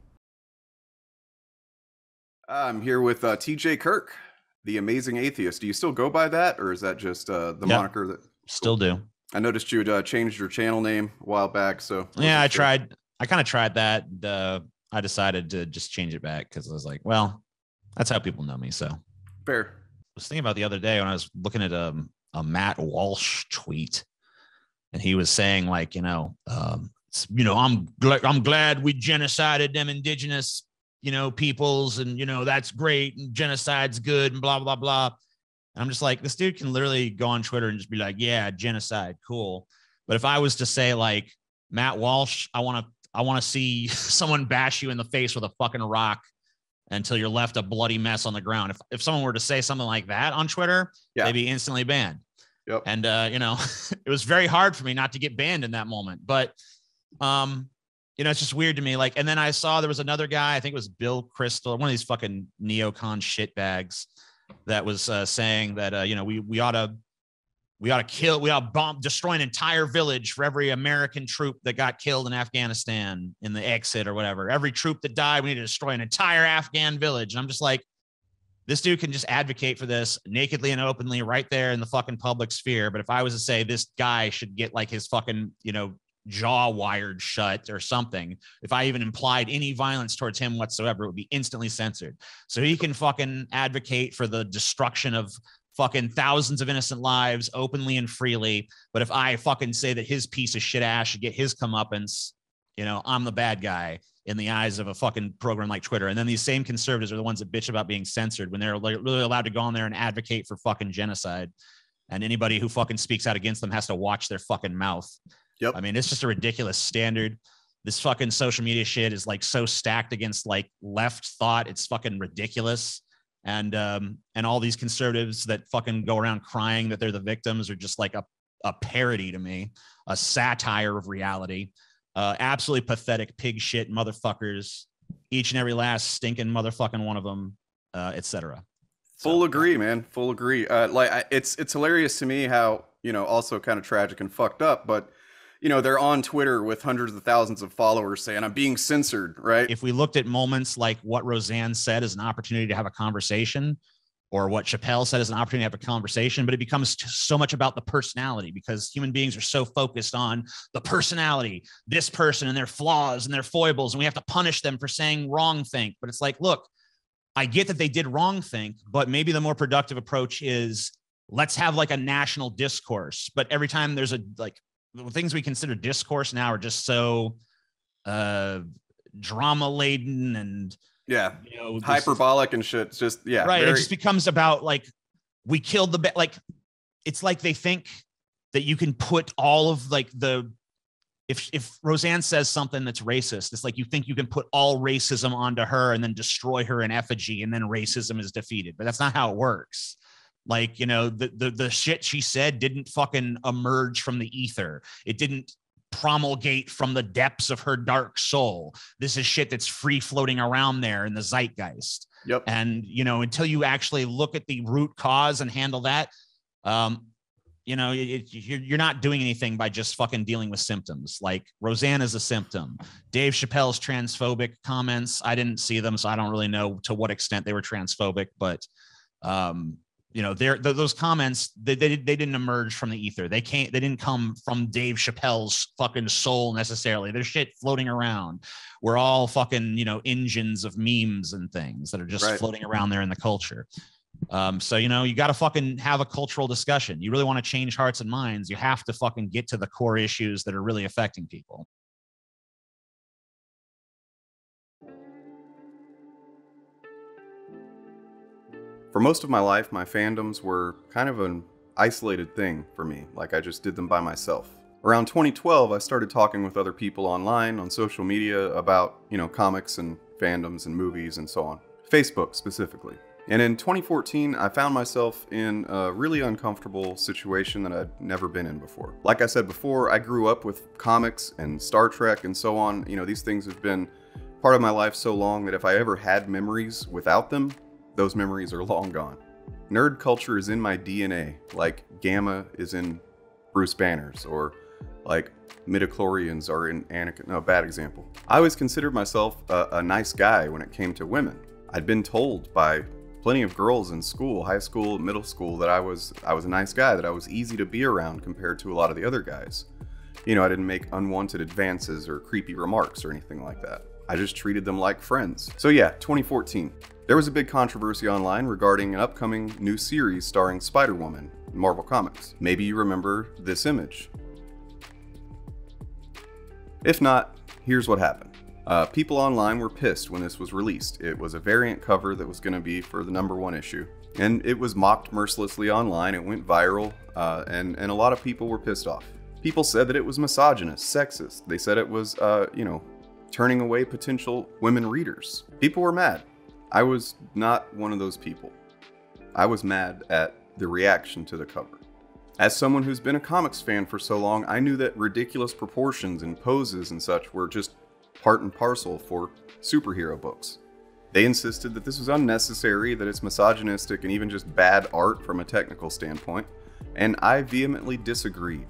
I'm here with uh, T J Kirk, the amazing atheist. Do you still go by that, or is that just uh, the Yep. moniker that? Still do. I noticed you had uh, changed your channel name a while back, so Yeah, I tried. I kind of tried that. Uh, I decided to just change it back because I was like, well, that's how people know me. So fair. I was thinking about the other day when I was looking at a, a Matt Walsh tweet, and he was saying like, you know, um, it's- you know, I'm gl- I'm glad we genocided them indigenous, you know, peoples, and you know that's great, and genocide's good, and blah blah blah. And I'm just like, this dude can literally go on Twitter and just be like, yeah, genocide, cool. But if I was to say like, Matt Walsh, I want to I want to see someone bash you in the face with a fucking rock until you're left a bloody mess on the ground. If if someone were to say something like that on Twitter, Yeah. they'd be instantly banned. Yep. And uh, you know, it was very hard for me not to get banned in that moment. But um, you know, it's just weird to me. Like, and then I saw there was another guy, I think it was Bill Crystal, one of these fucking neocon shitbags, that was uh, saying that uh, you know, we we ought to we ought to kill, we ought to bomb, destroy an entire village for every American troop that got killed in Afghanistan in the exit or whatever. Every troop that died, we need to destroy an entire Afghan village. And I'm just like, this dude can just advocate for this nakedly and openly right there in the fucking public sphere. But if I was to say this guy should get like his fucking, you know, jaw wired shut or something, if I even implied any violence towards him whatsoever, it would be instantly censored. So he can fucking advocate for the destruction of fucking thousands of innocent lives openly and freely. But if I fucking say that his piece of shit ass should get his comeuppance, you know, I'm the bad guy in the eyes of a fucking program like Twitter. And then these same conservatives are the ones that bitch about being censored when they're like really allowed to go on there and advocate for fucking genocide. And anybody who fucking speaks out against them has to watch their fucking mouth. Yep. I mean, it's just a ridiculous standard. This fucking social media shit is like so stacked against like left thought. It's fucking ridiculous. And um, and all these conservatives that fucking go around crying that they're the victims are just like a, a parody to me, a satire of reality. Uh, absolutely pathetic pig shit motherfuckers, each and every last stinking motherfucking one of them, uh, et cetera. Full agree, man. Full agree. Uh, like I, it's it's hilarious to me how, you know, also kind of tragic and fucked up, but you know, they're on Twitter with hundreds of thousands of followers saying I'm being censored, right? If we looked at moments like what Roseanne said as an opportunity to have a conversation, or what Chappelle said as an opportunity to have a conversation, but it becomes so much about the personality because human beings are so focused on the personality, this person and their flaws and their foibles, and we have to punish them for saying wrong thing. But it's like, look, I get that they did wrong think, but maybe the more productive approach is let's have like a national discourse. But every time there's a like the things we consider discourse now are just so uh, drama laden and yeah, you know, this- hyperbolic and shit. It's just yeah, right. very- It just becomes about like we killed the ba- like it's like they think that you can put all of like the if if Roseanne says something that's racist, it's like you think you can put all racism onto her and then destroy her in effigy, and then racism is defeated. But that's not how it works. Like, you know, the the the shit she said didn't fucking emerge from the ether. It didn't promulgate from the depths of her dark soul. This is shit that's free floating around there in the zeitgeist. Yep. And, you know, until you actually look at the root cause and handle that, um, you know, it, you're, you're not doing anything by just fucking dealing with symptoms. Like Roseanne is a symptom. Dave Chappelle's transphobic comments, I didn't see them, so I don't really know to what extent they were transphobic, but, um, you know, they're, those comments, they, they, they didn't emerge from the ether. They can't, they didn't come from Dave Chappelle's fucking soul necessarily. There's shit floating around. We're all fucking, you know, engines of memes and things that are just Right. floating around there in the culture. Um, so, you know, you got to fucking have a cultural discussion. You really want to change hearts and minds. You have to fucking get to the core issues that are really affecting people. For most of my life, my fandoms were kind of an isolated thing for me, like I just did them by myself. Around twenty twelve, I started talking with other people online, on social media, about, you know, comics and fandoms and movies and so on. Facebook specifically. And in twenty fourteen, I found myself in a really uncomfortable situation that I'd never been in before. Like I said before, I grew up with comics and Star Trek and so on. You know, these things have been part of my life so long that if I ever had memories without them, those memories are long gone. Nerd culture is in my D N A, like Gamma is in Bruce Banner's, or like midichlorians are in Anakin. No, bad example. I always considered myself a, a nice guy when it came to women. I'd been told by plenty of girls in school, high school, middle school, that I was I was a nice guy, that I was easy to be around compared to a lot of the other guys. You know, I didn't make unwanted advances or creepy remarks or anything like that. I just treated them like friends. So yeah, twenty fourteen. There was a big controversy online regarding an upcoming new series starring Spider-Woman in Marvel Comics. Maybe you remember this image. If not, here's what happened. Uh, people online were pissed when this was released. It was a variant cover that was going to be for the number one issue. And it was mocked mercilessly online. It went viral, uh, and, and a lot of people were pissed off. People said that it was misogynist, sexist. They said it was, uh, you know, turning away potential women readers. People were mad. I was not one of those people. I was mad at the reaction to the cover. As someone who's been a comics fan for so long, I knew that ridiculous proportions and poses and such were just part and parcel for superhero books. They insisted that this was unnecessary, that it's misogynistic and even just bad art from a technical standpoint, and I vehemently disagreed.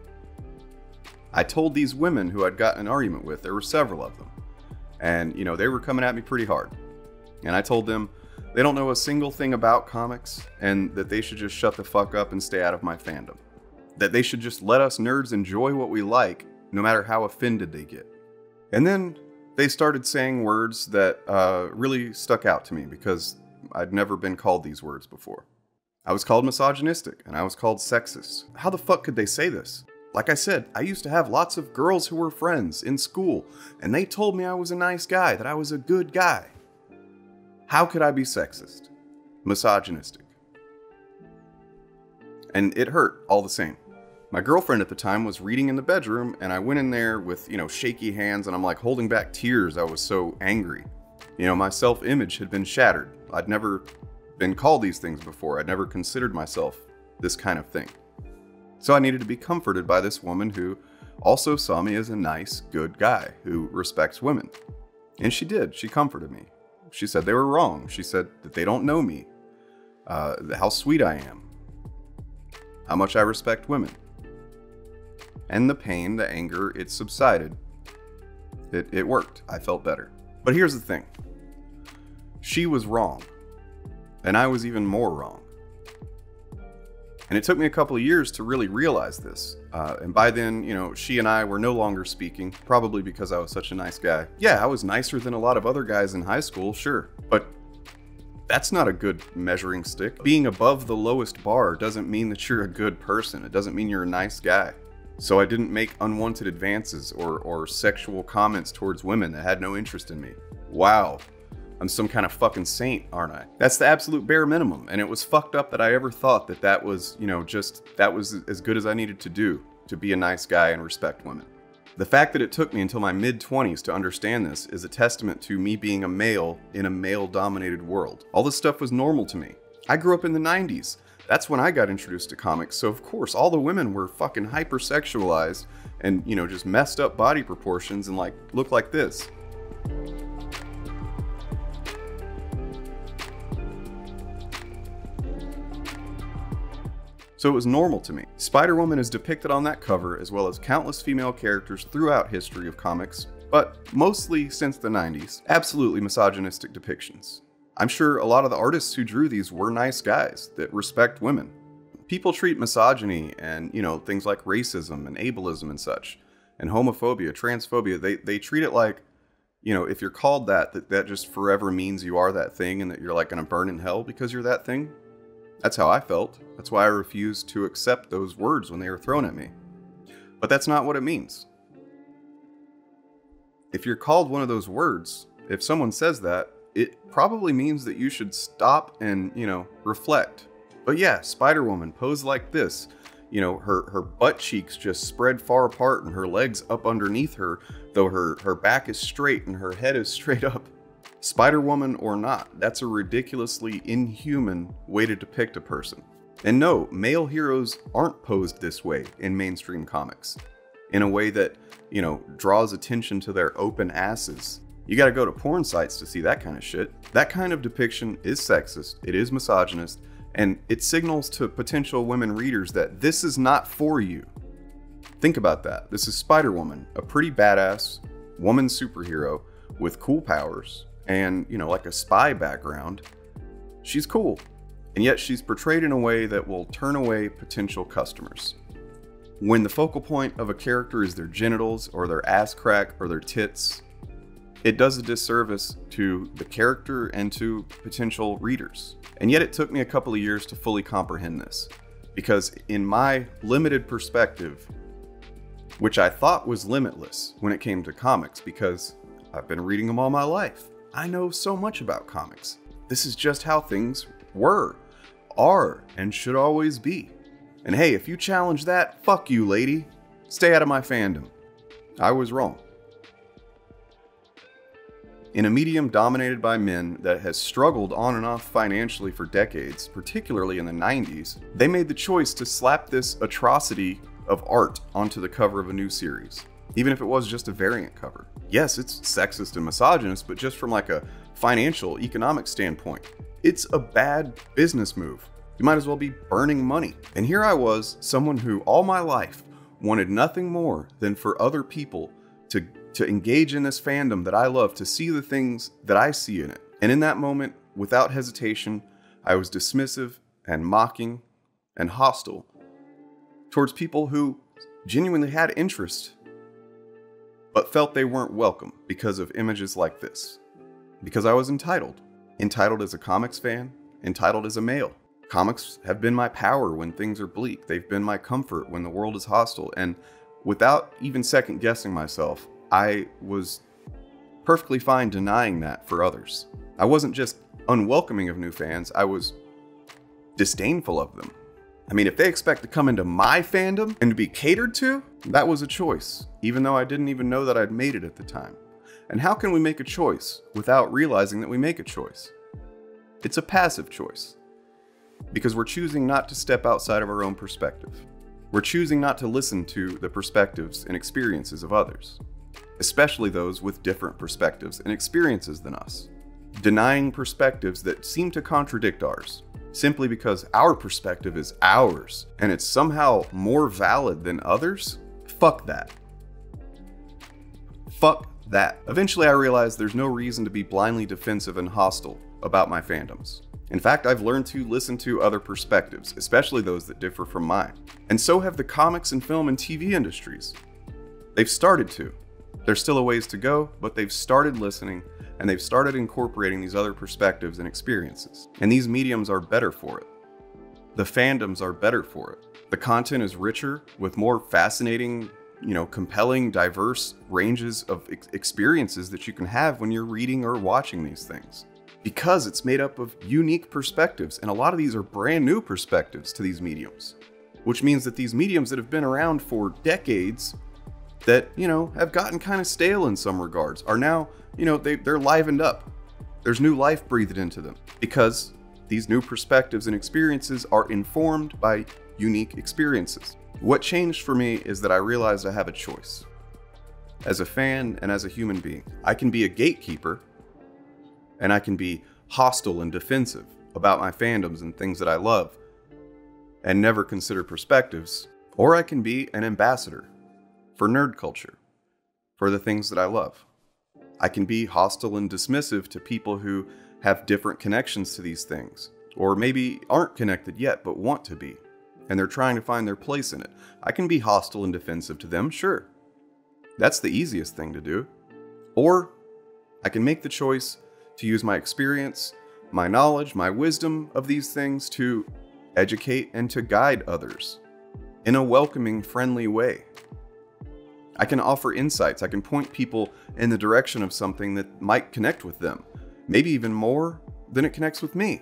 I told these women who I'd gotten an argument with, there were several of them, and you know, they were coming at me pretty hard. And I told them they don't know a single thing about comics and that they should just shut the fuck up and stay out of my fandom. That they should just let us nerds enjoy what we like, no matter how offended they get. And then they started saying words that uh, really stuck out to me because I'd never been called these words before. I was called misogynistic and I was called sexist. How the fuck could they say this? Like I said, I used to have lots of girls who were friends in school, and they told me I was a nice guy, that I was a good guy. How could I be sexist? Misogynistic? And it hurt all the same. My girlfriend at the time was reading in the bedroom, and I went in there with, you know, shaky hands, and I'm like holding back tears. I was so angry. You know, my self-image had been shattered. I'd never been called these things before. I'd never considered myself this kind of thing. So I needed to be comforted by this woman who also saw me as a nice, good guy who respects women. And she did. She comforted me. She said they were wrong. She said that they don't know me, uh, how sweet I am, how much I respect women. And the pain, the anger, it subsided. It, it worked. I felt better. But here's the thing. She was wrong. And I was even more wrong. And it took me a couple of years to really realize this. Uh, and by then, you know, she and I were no longer speaking, probably because I was such a nice guy. Yeah, I was nicer than a lot of other guys in high school, sure. But that's not a good measuring stick. Being above the lowest bar doesn't mean that you're a good person. It doesn't mean you're a nice guy. So I didn't make unwanted advances or, or sexual comments towards women that had no interest in me. Wow. I'm some kind of fucking saint, aren't I? That's the absolute bare minimum, and it was fucked up that I ever thought that that was, you know, just, that was as good as I needed to do to be a nice guy and respect women. The fact that it took me until my mid-twenties to understand this is a testament to me being a male in a male-dominated world. All this stuff was normal to me. I grew up in the nineties. That's when I got introduced to comics, so of course all the women were fucking hypersexualized and, you know, just messed up body proportions and like, look like this. So it was normal to me. Spider-Woman is depicted on that cover, as well as countless female characters throughout history of comics, but mostly since the nineties. Absolutely misogynistic depictions. I'm sure a lot of the artists who drew these were nice guys that respect women. People treat misogyny and, you know, things like racism and ableism and such, and homophobia, transphobia, they, they treat it like, you know, if you're called that, that, that just forever means you are that thing and that you're like gonna burn in hell because you're that thing. That's how I felt. That's why I refused to accept those words when they were thrown at me. But that's not what it means. If you're called one of those words, if someone says that, it probably means that you should stop and, you know, reflect But yeah, Spider-Woman posed like this. You know, her, her butt cheeks just spread far apart and her legs up underneath her, though her, her back is straight and her head is straight up. Spider-Woman or not, that's a ridiculously inhuman way to depict a person. And no, male heroes aren't posed this way in mainstream comics, in a way that, you know, draws attention to their open asses. You gotta go to porn sites to see that kind of shit. That kind of depiction is sexist, it is misogynist, and it signals to potential women readers that this is not for you. Think about that. This is Spider-Woman, a pretty badass woman superhero with cool powers and, you know, like a spy background. She's cool, and yet she's portrayed in a way that will turn away potential customers. When the focal point of a character is their genitals or their ass crack or their tits, it does a disservice to the character and to potential readers. And yet it took me a couple of years to fully comprehend this, because in my limited perspective, which I thought was limitless when it came to comics, because I've been reading them all my life, I know so much about comics. This is just how things were, are, and should always be. And hey, if you challenge that, fuck you, lady. Stay out of my fandom. I was wrong. In a medium dominated by men that has struggled on and off financially for decades, particularly in the nineties, they made the choice to slap this atrocity of art onto the cover of a new series, even if it was just a variant cover. Yes, it's sexist and misogynist, but just from like a financial, economic standpoint, it's a bad business move. You might as well be burning money. And here I was, someone who all my life wanted nothing more than for other people to to engage in this fandom that I love, to see the things that I see in it. And in that moment, without hesitation, I was dismissive and mocking and hostile towards people who genuinely had interest, but felt they weren't welcome because of images like this. Because I was entitled. Entitled as a comics fan, entitled as a male. Comics have been my power when things are bleak. They've been my comfort when the world is hostile. And without even second guessing myself, I was perfectly fine denying that for others. I wasn't just unwelcoming of new fans, I was disdainful of them. I mean, if they expect to come into my fandom and to be catered to, that was a choice, even though I didn't even know that I'd made it at the time. And how can we make a choice without realizing that we make a choice? It's a passive choice, because we're choosing not to step outside of our own perspective. We're choosing not to listen to the perspectives and experiences of others, especially those with different perspectives and experiences than us. Denying perspectives that seem to contradict ours, simply because our perspective is ours and it's somehow more valid than others? Fuck that. Fuck that. Eventually I realized there's no reason to be blindly defensive and hostile about my fandoms. In fact, I've learned to listen to other perspectives, especially those that differ from mine. And so have the comics and film and T V industries. They've started to. There's still a ways to go, but they've started listening and they've started incorporating these other perspectives and experiences. And these mediums are better for it. The fandoms are better for it. The content is richer with more fascinating, you know, compelling, diverse ranges of ex- experiences that you can have when you're reading or watching these things. Because it's made up of unique perspectives, and a lot of these are brand new perspectives to these mediums. Which means that these mediums that have been around for decades that, you know, have gotten kind of stale in some regards are now, you know, they, they're livened up. There's new life breathed into them because these new perspectives and experiences are informed by unique experiences. What changed for me is that I realized I have a choice. As a fan and as a human being, I can be a gatekeeper and I can be hostile and defensive about my fandoms and things that I love and never consider perspectives, or I can be an ambassador for nerd culture, for the things that I love. I can be hostile and dismissive to people who have different connections to these things, or maybe aren't connected yet but want to be, and they're trying to find their place in it. I can be hostile and defensive to them, sure. That's the easiest thing to do. Or I can make the choice to use my experience, my knowledge, my wisdom of these things to educate and to guide others in a welcoming, friendly way. I can offer insights. I can point people in the direction of something that might connect with them, maybe even more than it connects with me.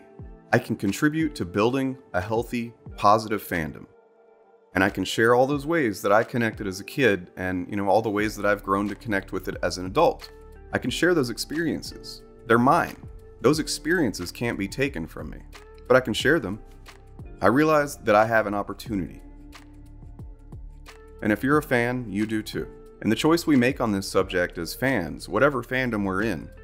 I can contribute to building a healthy, positive fandom. And I can share all those ways that I connected as a kid and, you know, all the ways that I've grown to connect with it as an adult. I can share those experiences. They're mine. Those experiences can't be taken from me, but I can share them. I realize that I have an opportunity. And if you're a fan, you do too. And the choice we make on this subject as fans, whatever fandom we're in,